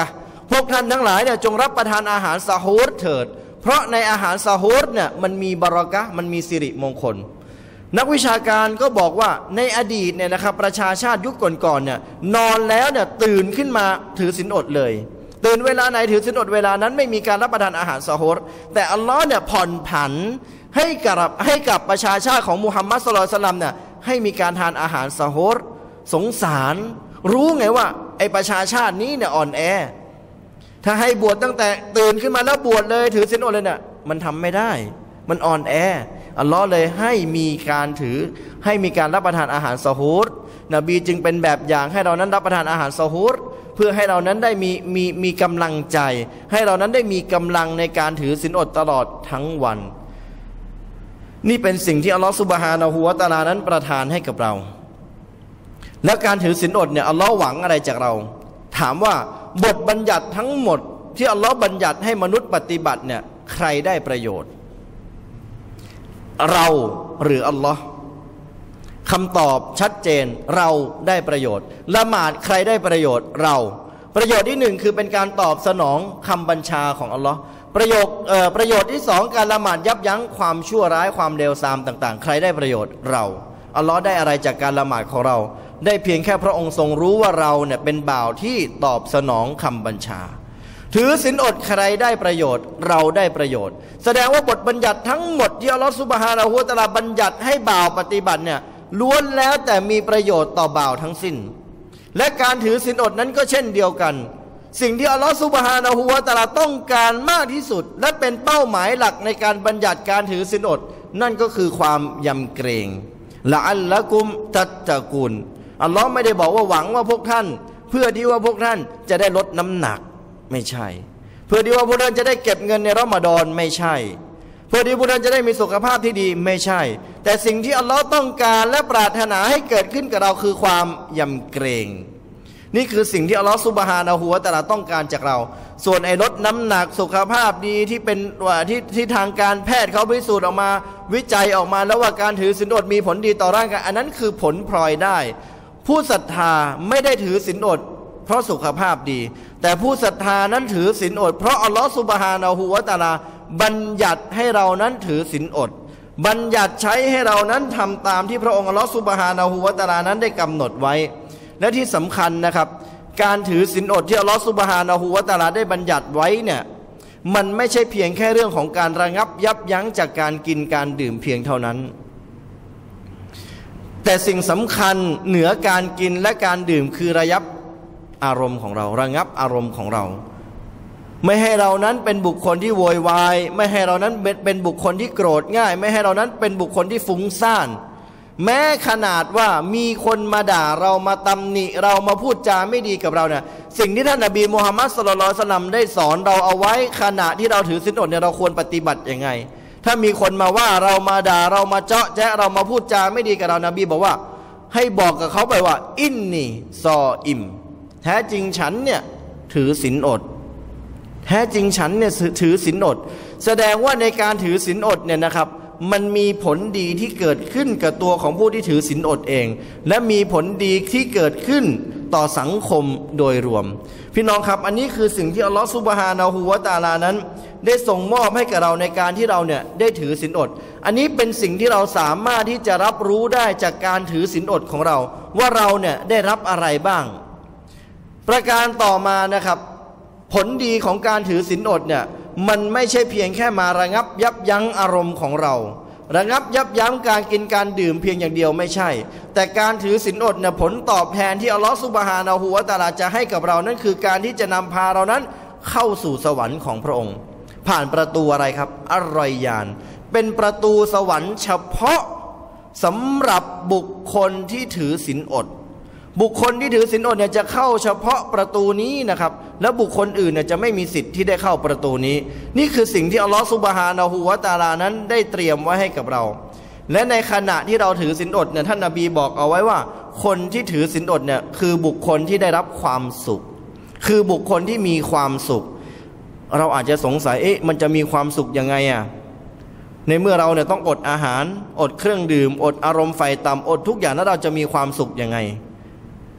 พวกท่านทั้งหลายเนี่ยจงรับประทานอาหารซาฮูรเถิดเพราะในอาหารซาฮูรเนี่ยมันมีบารอกะห์มันมีสิริมงคลนักวิชาการก็บอกว่าในอดีตเนี่ยนะครับประชาชาติยุคก่อนๆเนี่ยนอนแล้วเนี่ยตื่นขึ้นมาถือศีลอดเลยตื่นเวลาไหนถือศีลอดเวลานั้นไม่มีการรับประทานอาหารซาฮูรแต่อัลลอฮ์เนี่ยผ่อนผันให้กับประชาชาติของมุฮัมมัดศ็อลลัลลอฮุอะลัยฮิวะซัลลัมเนี่ยให้มีการทานอาหารซาฮูรสงสารรู้ไงว่าไอประชาชาตินี้เนี่ยอ่อนแอถ้าให้บวชตั้งแต่ตื่นขึ้นมาแล้วบวชเลยถือศีลอดเลยเนี่ยมันทำไม่ได้มันอ่อนแออัลลอฮ์เลยให้มีการรับประทานอาหารซาฮูรนบีจึงเป็นแบบอย่างให้เรานั้นรับประทานอาหารซาฮูรเพื่อให้เรานั้นได้มีกำลังใจให้เรานั้นได้มีกำลังในการถือศีลอดตลอดทั้งวันนี่เป็นสิ่งที่อัลลอฮ์ซุบฮานะฮูวะตะอาลานั้นประทานให้กับเราและการถือศีลอดเนี่ยอัลลอฮ์หวังอะไรจากเราถามว่าบทบัญญัติทั้งหมดที่อัลลอฮ์บัญญัติให้มนุษย์ปฏิบัติเนี่ยใครได้ประโยชน์เราหรืออัลลอฮ์คำตอบชัดเจนเราได้ประโยชน์ละหมาดใครได้ประโยชน์เราประโยชน์ที่หนึ่งคือเป็นการตอบสนองคำบัญชาของอัลลอฮ์ประโยชน์ที่สองการละหมาดยับยั้งความชั่วร้ายความเลวทรามต่างๆใครได้ประโยชน์เราอัลลอฮ์ได้อะไรจากการละหมาดของเราได้เพียงแค่พระองค์ทรงรู้ว่าเราเนี่ยเป็นบ่าวที่ตอบสนองคำบัญชาถือศีลอดใครได้ประโยชน์เราได้ประโยชน์แสดงว่าบทบัญญัติทั้งหมดที่อัลลอฮฺซุบฮานะฮูวะตะอาลาบัญญัติให้บ่าวปฏิบัติเนี่ยล้วนแล้วแต่มีประโยชน์ต่อบ่าวทั้งสิ้นและการถือศีลอดนั้นก็เช่นเดียวกันสิ่งที่อัลลอฮฺซุบฮานะฮูวะตะอาลาต้องการมากที่สุดและเป็นเป้าหมายหลักในการบัญญัติการถือศีลอดนั่นก็คือความยำเกรงละอัลละกุมตัตตะกูนอัลลอฮ์ไม่ได้บอกว่าหวังว่าพวกท่านเพื่อที่ว่าพวกท่านจะได้ลดน้ำหนักไม่ใช่เพื่อที่ว่าพวกท่านจะได้เก็บเงินในรอมฎอนไม่ใช่เพื่อที่พวกท่านจะได้มีสุขภาพที่ดีไม่ใช่แต่สิ่งที่อัลลอฮ์ต้องการและปรารถนาให้เกิดขึ้นกับเราคือความยำเกรงนี่คือสิ่งที่อัลลอฮ์ซุบฮานะฮูวะตะอาลาต้องการจากเราส่วนไอ้ลดน้ำหนักสุขภาพดีที่เป็นที่ทางการแพทย์เขาพิสูจน์ออกมาวิจัยออกมาแล้วว่าการถือศีลอดมีผลดีต่อร่างกายอันนั้นคือผลพลอยได้ผู้ศรัทธาไม่ได้ถือศีลอดเพราะสุขภาพดีแต่ผู้ศรัทธานั้นถือศีลอดเพราะอัลลอฮฺซุบฮานะฮูวะตะอาลาบัญญัติให้เรานั้นถือศีลอดบัญญัติใช้ให้เรานั้นทำตามที่พระองค์อัลลอฮฺซุบฮานะฮูวะตะอาลานั้นได้กำหนดไว้และที่สำคัญนะครับการถือศีลอดที่อัลลอฮฺซุบฮานะฮูวะตะอาลาได้บัญญัติไว้เนี่ยมันไม่ใช่เพียงแค่เรื่องของการระงับยับยั้งจากการกินการดื่มเพียงเท่านั้นแต่สิ่งสำคัญเหนือการกินและการดื่มคือระยับอารมณ์ของเราระงับอารมณ์ของเราไม่ให้เรานั้นเป็นบุคคลที่โวยวายไม่ให้เรานั้นเป็นบุคคลที่โกรธง่ายไม่ให้เรานั้นเป็นบุคคลที่ฟุ้งซ่านแม้ขนาดว่ามีคนมาด่าเรามาตำหนิเรามาพูดจาไม่ดีกับเราเนี่ยสิ่งที่ท่านนบีมุฮัมมัดศ็อลลัลลอฮุอะลัยฮิวะซัลลัมได้สอนเราเอาไว้ขณะที่เราถือศีลอดเนี่ยเราควรปฏิบัติยังไงถ้ามีคนมาว่าเรามาด่าเรามาเจาะแจ๊ะเรามาพูดจาไม่ดีกับเรานบีบอกว่าให้บอกกับเขาไปว่าอินนีซออิมแท้จริงฉันเนี่ยถือศีลอดแท้จริงฉันเนี่ยถือศีลอดแสดงว่าในการถือศีลอดเนี่ยนะครับมันมีผลดีที่เกิดขึ้นกับตัวของผู้ที่ถือศีลอดเองและมีผลดีที่เกิดขึ้นต่อสังคมโดยรวมพี่น้องครับอันนี้คือสิ่งที่อัลลอฮฺซุบฮานะฮูวะตะอาลานั้นได้ส่งมอบให้กับเราในการที่เราเนี่ยได้ถือศีลอดอันนี้เป็นสิ่งที่เราสามารถที่จะรับรู้ได้จากการถือศีลอดของเราว่าเราเนี่ยได้รับอะไรบ้างประการต่อมานะครับผลดีของการถือศีลอดเนี่ยมันไม่ใช่เพียงแค่มาระงับยับยั้งอารมณ์ของเราระงับยับยั้งการกินการดื่มเพียงอย่างเดียวไม่ใช่แต่การถือศีลอดเนี่ยผลตอบแทนที่อัลลอฮฺซุบฮานะฮูวะตะอาลาจะให้กับเรานั่นคือการที่จะนำพาเรานั้นเข้าสู่สวรรค์ของพระองค์ผ่านประตูอะไรครับอัรรอยยานเป็นประตูสวรรค์เฉพาะสำหรับบุคคลที่ถือศีลอดบุคคลที่ถือศีลอดเนี่ยจะเข้าเฉพาะประตูนี้นะครับและบุคคลอื่นเนี่ยจะไม่มีสิทธิ์ที่ได้เข้าประตูนี้นี่คือสิ่งที่อัลลอฮฺซุบฮานะฮูวะตะอาลานั้นได้เตรียมไว้ให้กับเราและในขณะที่เราถือศีลอดเนี่ยท่านนบีบอกเอาไว้ว่าคนที่ถือศีลอดเนี่ยคือบุคคลที่ได้รับความสุขคือบุคคลที่มีความสุขเราอาจจะสงสัยมันจะมีความสุขยังไงในเมื่อเราเนี่ยต้องอดอาหารอดเครื่องดื่มอดอารมณ์ไฟต่ำอดทุกอย่างแล้วเราจะมีความสุขยังไง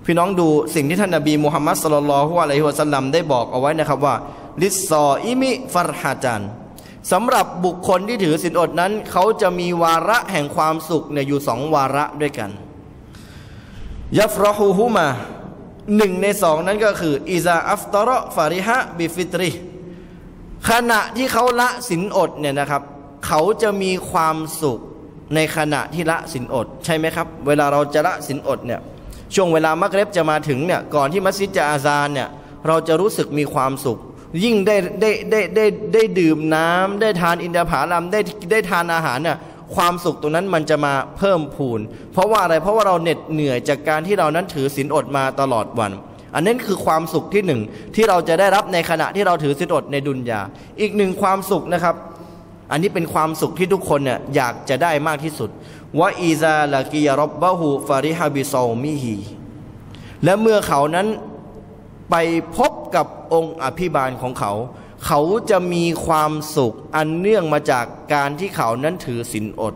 พี่น้องดูสิ่งที่ท่านนบีมุฮัมมัดศ็อลลัลลอฮุอะลัยฮิวะซัลลัมได้บอกเอาไว้นะครับว่าลิซซออิมิฟัรฮะจันสำหรับบุคคลที่ถือศีลอดนั้นเขาจะมีวาระแห่งความสุขเนี่ยอยู่สองวาระด้วยกันยัฟรอฮูฮุมาหนึ่งในสองนั้นก็คืออิซาอัฟตอรฟาริฮะบิฟิตริขณะที่เขาละศีลอดเนี่ยนะครับเขาจะมีความสุขในขณะที่ละศีลอดใช่ไหมครับเวลาเราจะละศีลอดเนี่ยช่วงเวลามักริบจะมาถึงเนี่ยก่อนที่มัสยิดจะอาซานเนี่ยเราจะรู้สึกมีความสุขยิ่งได้ดื่มน้ำได้ทานอินทผลัมได้ทานอาหารเนี่ยความสุขตรงนั้นมันจะมาเพิ่มพูนเพราะว่าอะไรเพราะว่าเราเหน็ดเหนื่อยจากการที่เรานั้นถือศีลอดมาตลอดวันอันนั้นคือความสุขที่หนึ่งที่เราจะได้รับในขณะที่เราถือศีลอดในดุนยาอีกหนึ่งความสุขนะครับอันนี้เป็นความสุขที่ทุกคนเนี่ยอยากจะได้มากที่สุดวะอีซาลากียรับบะฮูฟาริฮะบิซอมิฮีและเมื่อเขานั้นไปพบกับองค์อภิบาลของเขาเขาจะมีความสุขอันเนื่องมาจากการที่เขานั้นถือศีลอด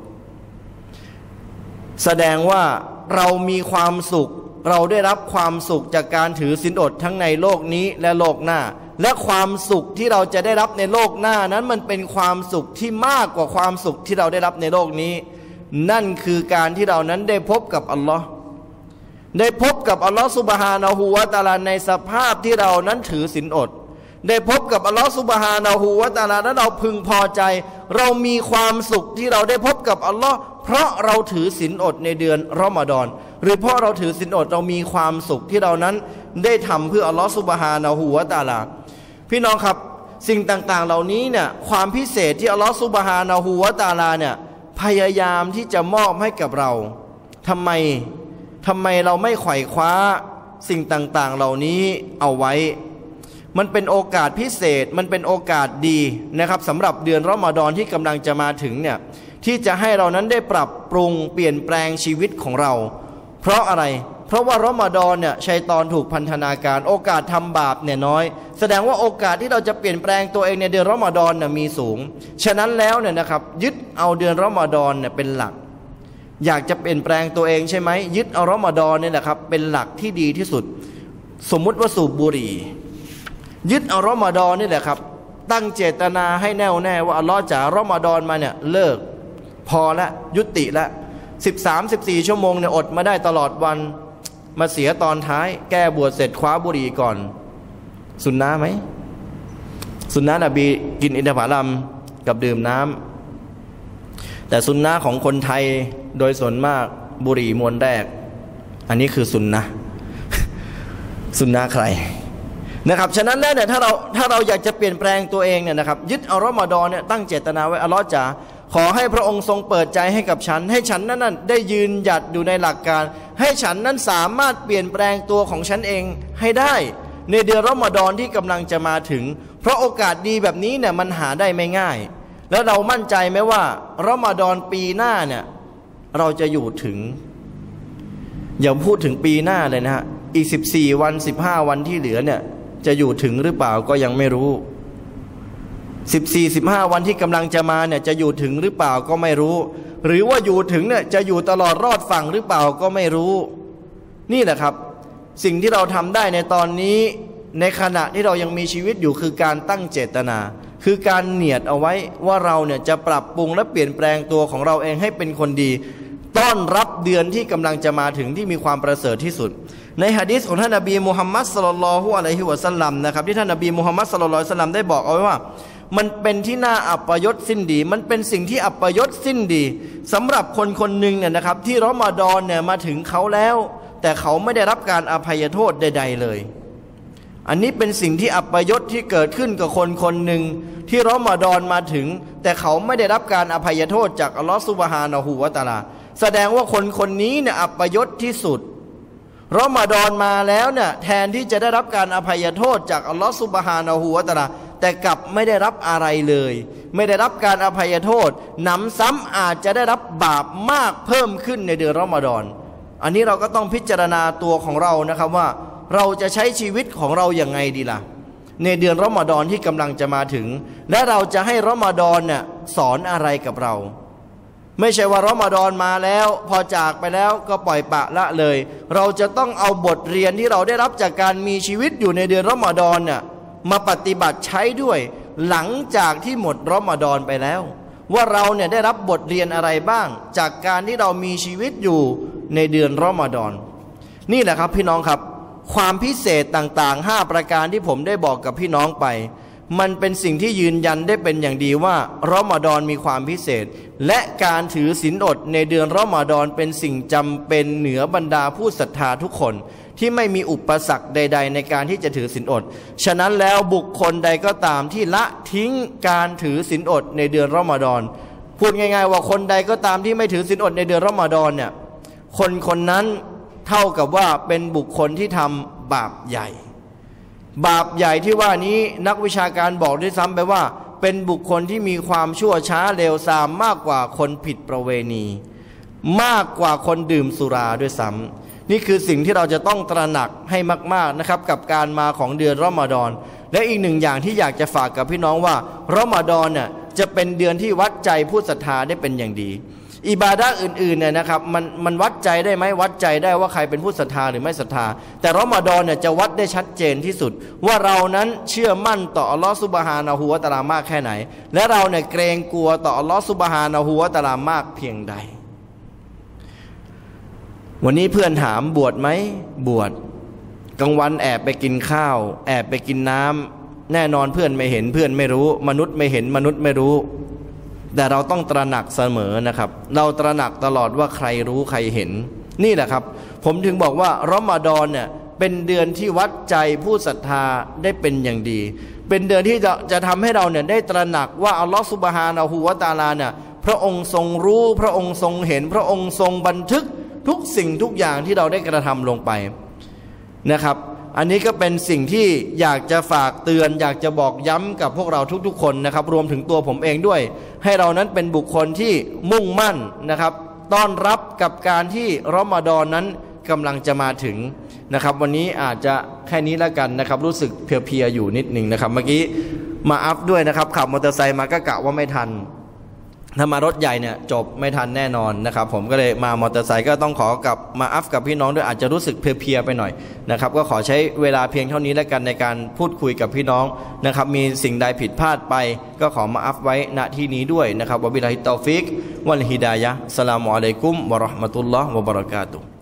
แสดงว่าเรามีความสุขเราได้รับความสุขจากการถือศีลอดทั้งในโลกนี้และโลกหน้าและความสุขที่เราจะได้รับในโลกหน้านั้นมันเป็นความสุขที่มากกว่าความสุขที่เราได้รับในโลกนี้นั่นคือการที่เรานั้นได้พบกับอัลลอฮ์ได้พบกับอัลลอฮ์ซุบฮานะฮูวะตะอาลาในสภาพที่เรานั้นถือศีลอดได้พบกับอัลลอฮ์ซุบฮานะฮูวะตะอาลาและเราพึงพอใจเรามีความสุขที่เราได้พบกับอัลลอฮ์เพราะเราถือศีลอดในเดือนรอมฎอนหรือเพราะเราถือศีลอดเรามีความสุขที่เรานั้นได้ทำเพื่ออัลลอฮ์ซุบฮานะฮูวะตะอาลาพี่น้องครับสิ่งต่างๆเหล่านี้เนี่ยความพิเศษที่อัลลอฮ์ซุบฮานะฮูวะตะอาลาเนี่ยพยายามที่จะมอบให้กับเราทำไมเราไม่ไขว่คว้าสิ่งต่างๆเหล่านี้เอาไว้มันเป็นโอกาสพิเศษมันเป็นโอกาสดีนะครับสำหรับเดือนรอมฎอนที่กำลังจะมาถึงเนี่ยที่จะให้เรานั้นได้ปรับปรุงเปลี่ยนแปลงชีวิตของเราเพราะอะไรเพราะว่ารอมฎอนเนี่ยชัยฏอนถูกพันธนาการโอกาสทำบาปเนี่ยน้อยแสดงว่าโอกาสที่เราจะเปลี่ยนแปลงตัวเองในเดือนรอมฎอนเนี่ยมีสูงฉะนั้นแล้วเนี่ยนะครับยึดเอาเดือนรอมฎอนเนี่ยเป็นหลักอยากจะเปลี่ยนแปลงตัวเองใช่ไหมยึดเอารอมฎอนนี่แหละครับเป็นหลักที่ดีที่สุดสมมุติว่าสูบบุหรี่ยึดเอารอมฎอนนี่แหละครับตั้งเจตนาให้แน่วแน่ว่าอัลลอฮ์จ๋ารอมฎอนมาเนี่ยเลิกพอละยุติละ13-14 ชั่วโมงเนี่ยอดมาได้ตลอดวันมาเสียตอนท้ายแก้บวชเสร็จคว้าบุหรี่ก่อนสุนนะไหมสุนนะนบีกินอินทผลัมกับดื่มน้ำแต่สุนนะของคนไทยโดยส่วนมากบุหรี่มวนแรกอันนี้คือสุนนะสุนนะใครนะครับฉะนั้นแล้วเนี่ยถ้าเราอยากจะเปลี่ยนแปลงตัวเองเนี่ยนะครับยึดเอารอมฎอนเนี่ยตั้งเจตนาไว้อัลลอฮ์จ๋าขอให้พระองค์ทรงเปิดใจให้กับฉันให้ฉันนั้นได้ยืนหยัดอยู่ในหลักการให้ฉันนั้นสามารถเปลี่ยนแปลงตัวของฉันเองให้ได้ในเดือนรอมฎอนที่กำลังจะมาถึงเพราะโอกาสดีแบบนี้เนี่ยมันหาได้ไม่ง่ายแล้วเรามั่นใจไหมว่ารอมฎอนปีหน้าเนี่ยเราจะอยู่ถึงอย่าพูดถึงปีหน้าเลยนะฮะอีก14 วัน15 วันที่เหลือเนี่ยจะอยู่ถึงหรือเปล่าก็ยังไม่รู้14-15 วันที่กำลังจะมาเนี่ยจะอยู่ถึงหรือเปล่าก็ไม่รู้หรือว่าอยู่ถึงเนี่ยจะอยู่ตลอดรอดฝั่งหรือเปล่าก็ไม่รู้นี่แหละครับสิ่งที่เราทำได้ในตอนนี้ในขณะที่เรายังมีชีวิตอยู่คือการตั้งเจตนาคือการเนียดเอาไว้ว่าเราเนี่ยจะปรับปรุงและเปลี่ยนแปลงตัวของเราเองให้เป็นคนดีต้อนรับเดือนที่กำลังจะมาถึงที่มีความประเสริฐที่สุดในหะดีษของท่านนบีมุฮัมมัดศ็อลลัลลอฮุอะลัยฮิวะซัลลัมนะครับที่ท่านนบีมุฮัมมัดศ็อลลัลลอฮุอะลัยฮิวะซัลลัมได้บอกเอาไว้ว่ามันเป็นที่น่าอัปยศสิ้นดีมันเป็นสิ่งที่อัปยศสิ้นดีสำหรับคนคนหนึ่งเนี่ยนะครับที่รอมฎอนเนี่ยมาถึงเขาแล้วแต่เขาไม่ได้รับการอภัยโทษใดๆเลยอันนี้เป็นสิ่งที่อัปยศที่เกิดขึ้นกับคนคนหนึ่งที่รอมฎอนมาถึงแต่เขาไม่ได้รับการอภัยโทษจากอัลลอฮฺซุบฮานะฮูวะตะอาลาแสดงว่าคนคนนี้เนี่ยอัปยศที่สุดรอมฎอนมาแล้วเนี่ยแทนที่จะได้รับการอภัยโทษจากอัลลอฮฺซุบฮานะฮูวะตะอาลาแต่กลับไม่ได้รับอะไรเลยไม่ได้รับการอภัยโทษหนำซ้ำอาจจะได้รับบาปมากเพิ่มขึ้นในเดือนรอมฎอนอันนี้เราก็ต้องพิจารณาตัวของเรานะครับว่าเราจะใช้ชีวิตของเราอย่างไงดีล่ะในเดือนรอมฎอนที่กำลังจะมาถึงและเราจะให้รอมฎอนเนี่ยสอนอะไรกับเราไม่ใช่ว่ารอมฎอนมาแล้วพอจากไปแล้วก็ปล่อยปละละเลยเราจะต้องเอาบทเรียนที่เราได้รับจากการมีชีวิตอยู่ในเดือนรอมฎอนเนี่ยมาปฏิบัติใช้ด้วยหลังจากที่หมดรอมฎอนไปแล้วว่าเราเนี่ยได้รับบทเรียนอะไรบ้างจากการที่เรามีชีวิตอยู่ในเดือนรอมฎอนนี่แหละครับพี่น้องครับความพิเศษต่างๆ5ประการที่ผมได้บอกกับพี่น้องไปมันเป็นสิ่งที่ยืนยันได้เป็นอย่างดีว่ารอมฎอนมีความพิเศษและการถือศีลอดในเดือนรอมฎอนเป็นสิ่งจำเป็นเหนือบรรดาผู้ศรัทธาทุกคนที่ไม่มีอุปสรรคใดๆในการที่จะถือศีลอดฉะนั้นแล้วบุคคลใดก็ตามที่ละทิ้งการถือศีลอดในเดือนรอมฎอนพูดง่ายๆว่าคนใดก็ตามที่ไม่ถือศีลอดในเดือนรอมฎอนเนี่ยคนนั้นเท่ากับว่าเป็นบุคคลที่ทำบาปใหญ่บาปใหญ่ที่ว่านี้นักวิชาการบอกด้วยซ้ำไปว่าเป็นบุคคลที่มีความชั่วช้าเลวทรามมากกว่าคนผิดประเวณีมากกว่าคนดื่มสุราด้วยซ้ำนี่คือสิ่งที่เราจะต้องตระหนักให้มากๆนะครับกับการมาของเดือนรอมฎอนและอีกหนึ่งอย่างที่อยากจะฝากกับพี่น้องว่ารอมฎอนเนี่ยจะเป็นเดือนที่วัดใจผู้ศรัทธาได้เป็นอย่างดีอิบาดะห์อื่นๆเนี่ยนะครับมันวัดใจได้ไหมวัดใจได้ว่าใครเป็นผู้ศรัทธาหรือไม่ศรัทธาแต่รอมฎอนเนี่ยจะวัดได้ชัดเจนที่สุดว่าเรานั้นเชื่อมั่นต่ออัลลอฮฺซุบฮานะฮูวะตะอาลามากแค่ไหนและเราเนี่ยเกรงกลัวต่ออัลลอฮฺซุบฮานะฮูวะตะอาลามากเพียงใดวันนี้เพื่อนถามบวชไหมบวชกลางวันแอบไปกินข้าวแอบไปกินน้ำแน่นอนเพื่อนไม่เห็นเพื่อนไม่รู้มนุษย์ไม่เห็นมนุษย์ไม่รู้แต่เราต้องตระหนักเสมอนะครับเราตระหนักตลอดว่าใครรู้ใครเห็นนี่แหละครับผมถึงบอกว่ารอมฎอนเนี่ยเป็นเดือนที่วัดใจผู้ศรัทธาได้เป็นอย่างดีเป็นเดือนที่จะทำให้เราเนี่ยได้ตระหนักว่าอัลลอฮฺซุบฮานะฮูวะตะอาลาเนี่ยพระองค์ทรงรู้พระองค์ทรงเห็นพระองค์ทรงบันทึกทุกสิ่งทุกอย่างที่เราได้กระทำลงไปนะครับอันนี้ก็เป็นสิ่งที่อยากจะฝากเตือนอยากจะบอกย้ำกับพวกเราทุกๆคนนะครับรวมถึงตัวผมเองด้วยให้เรานั้นเป็นบุคคลที่มุ่งมั่นนะครับต้อนรับกับการที่รอมฎอนนั้นกำลังจะมาถึงนะครับวันนี้อาจจะแค่นี้แล้วกันนะครับรู้สึกเพลียๆอยู่นิดหนึ่งนะครับเมื่อกี้มาอัพด้วยนะครับขับมอเตอร์ไซค์มาก็กะว่าไม่ทันถ้ามารถใหญ่เนี่ยจบไม่ทันแน่นอนนะครับผมก็เลยมามอเตอร์ไซค์ก็ต้องขอกับมาอัพกับพี่น้องด้วยอาจจะรู้สึกเพลียๆไปหน่อยนะครับก็ขอใช้เวลาเพียงเท่านี้แล้วกันในการพูดคุยกับพี่น้องนะครับมีสิ่งใดผิดพลาดไปก็ขอมาอัพไว้ณที่นี้ด้วยนะครับวะบิลลาฮิตตอฟิกวัลฮิดายะฮ์อัสสลามุอะลัยกุมวะเราะห์มะตุลลอฮ์วะบะเราะกาตุฮ์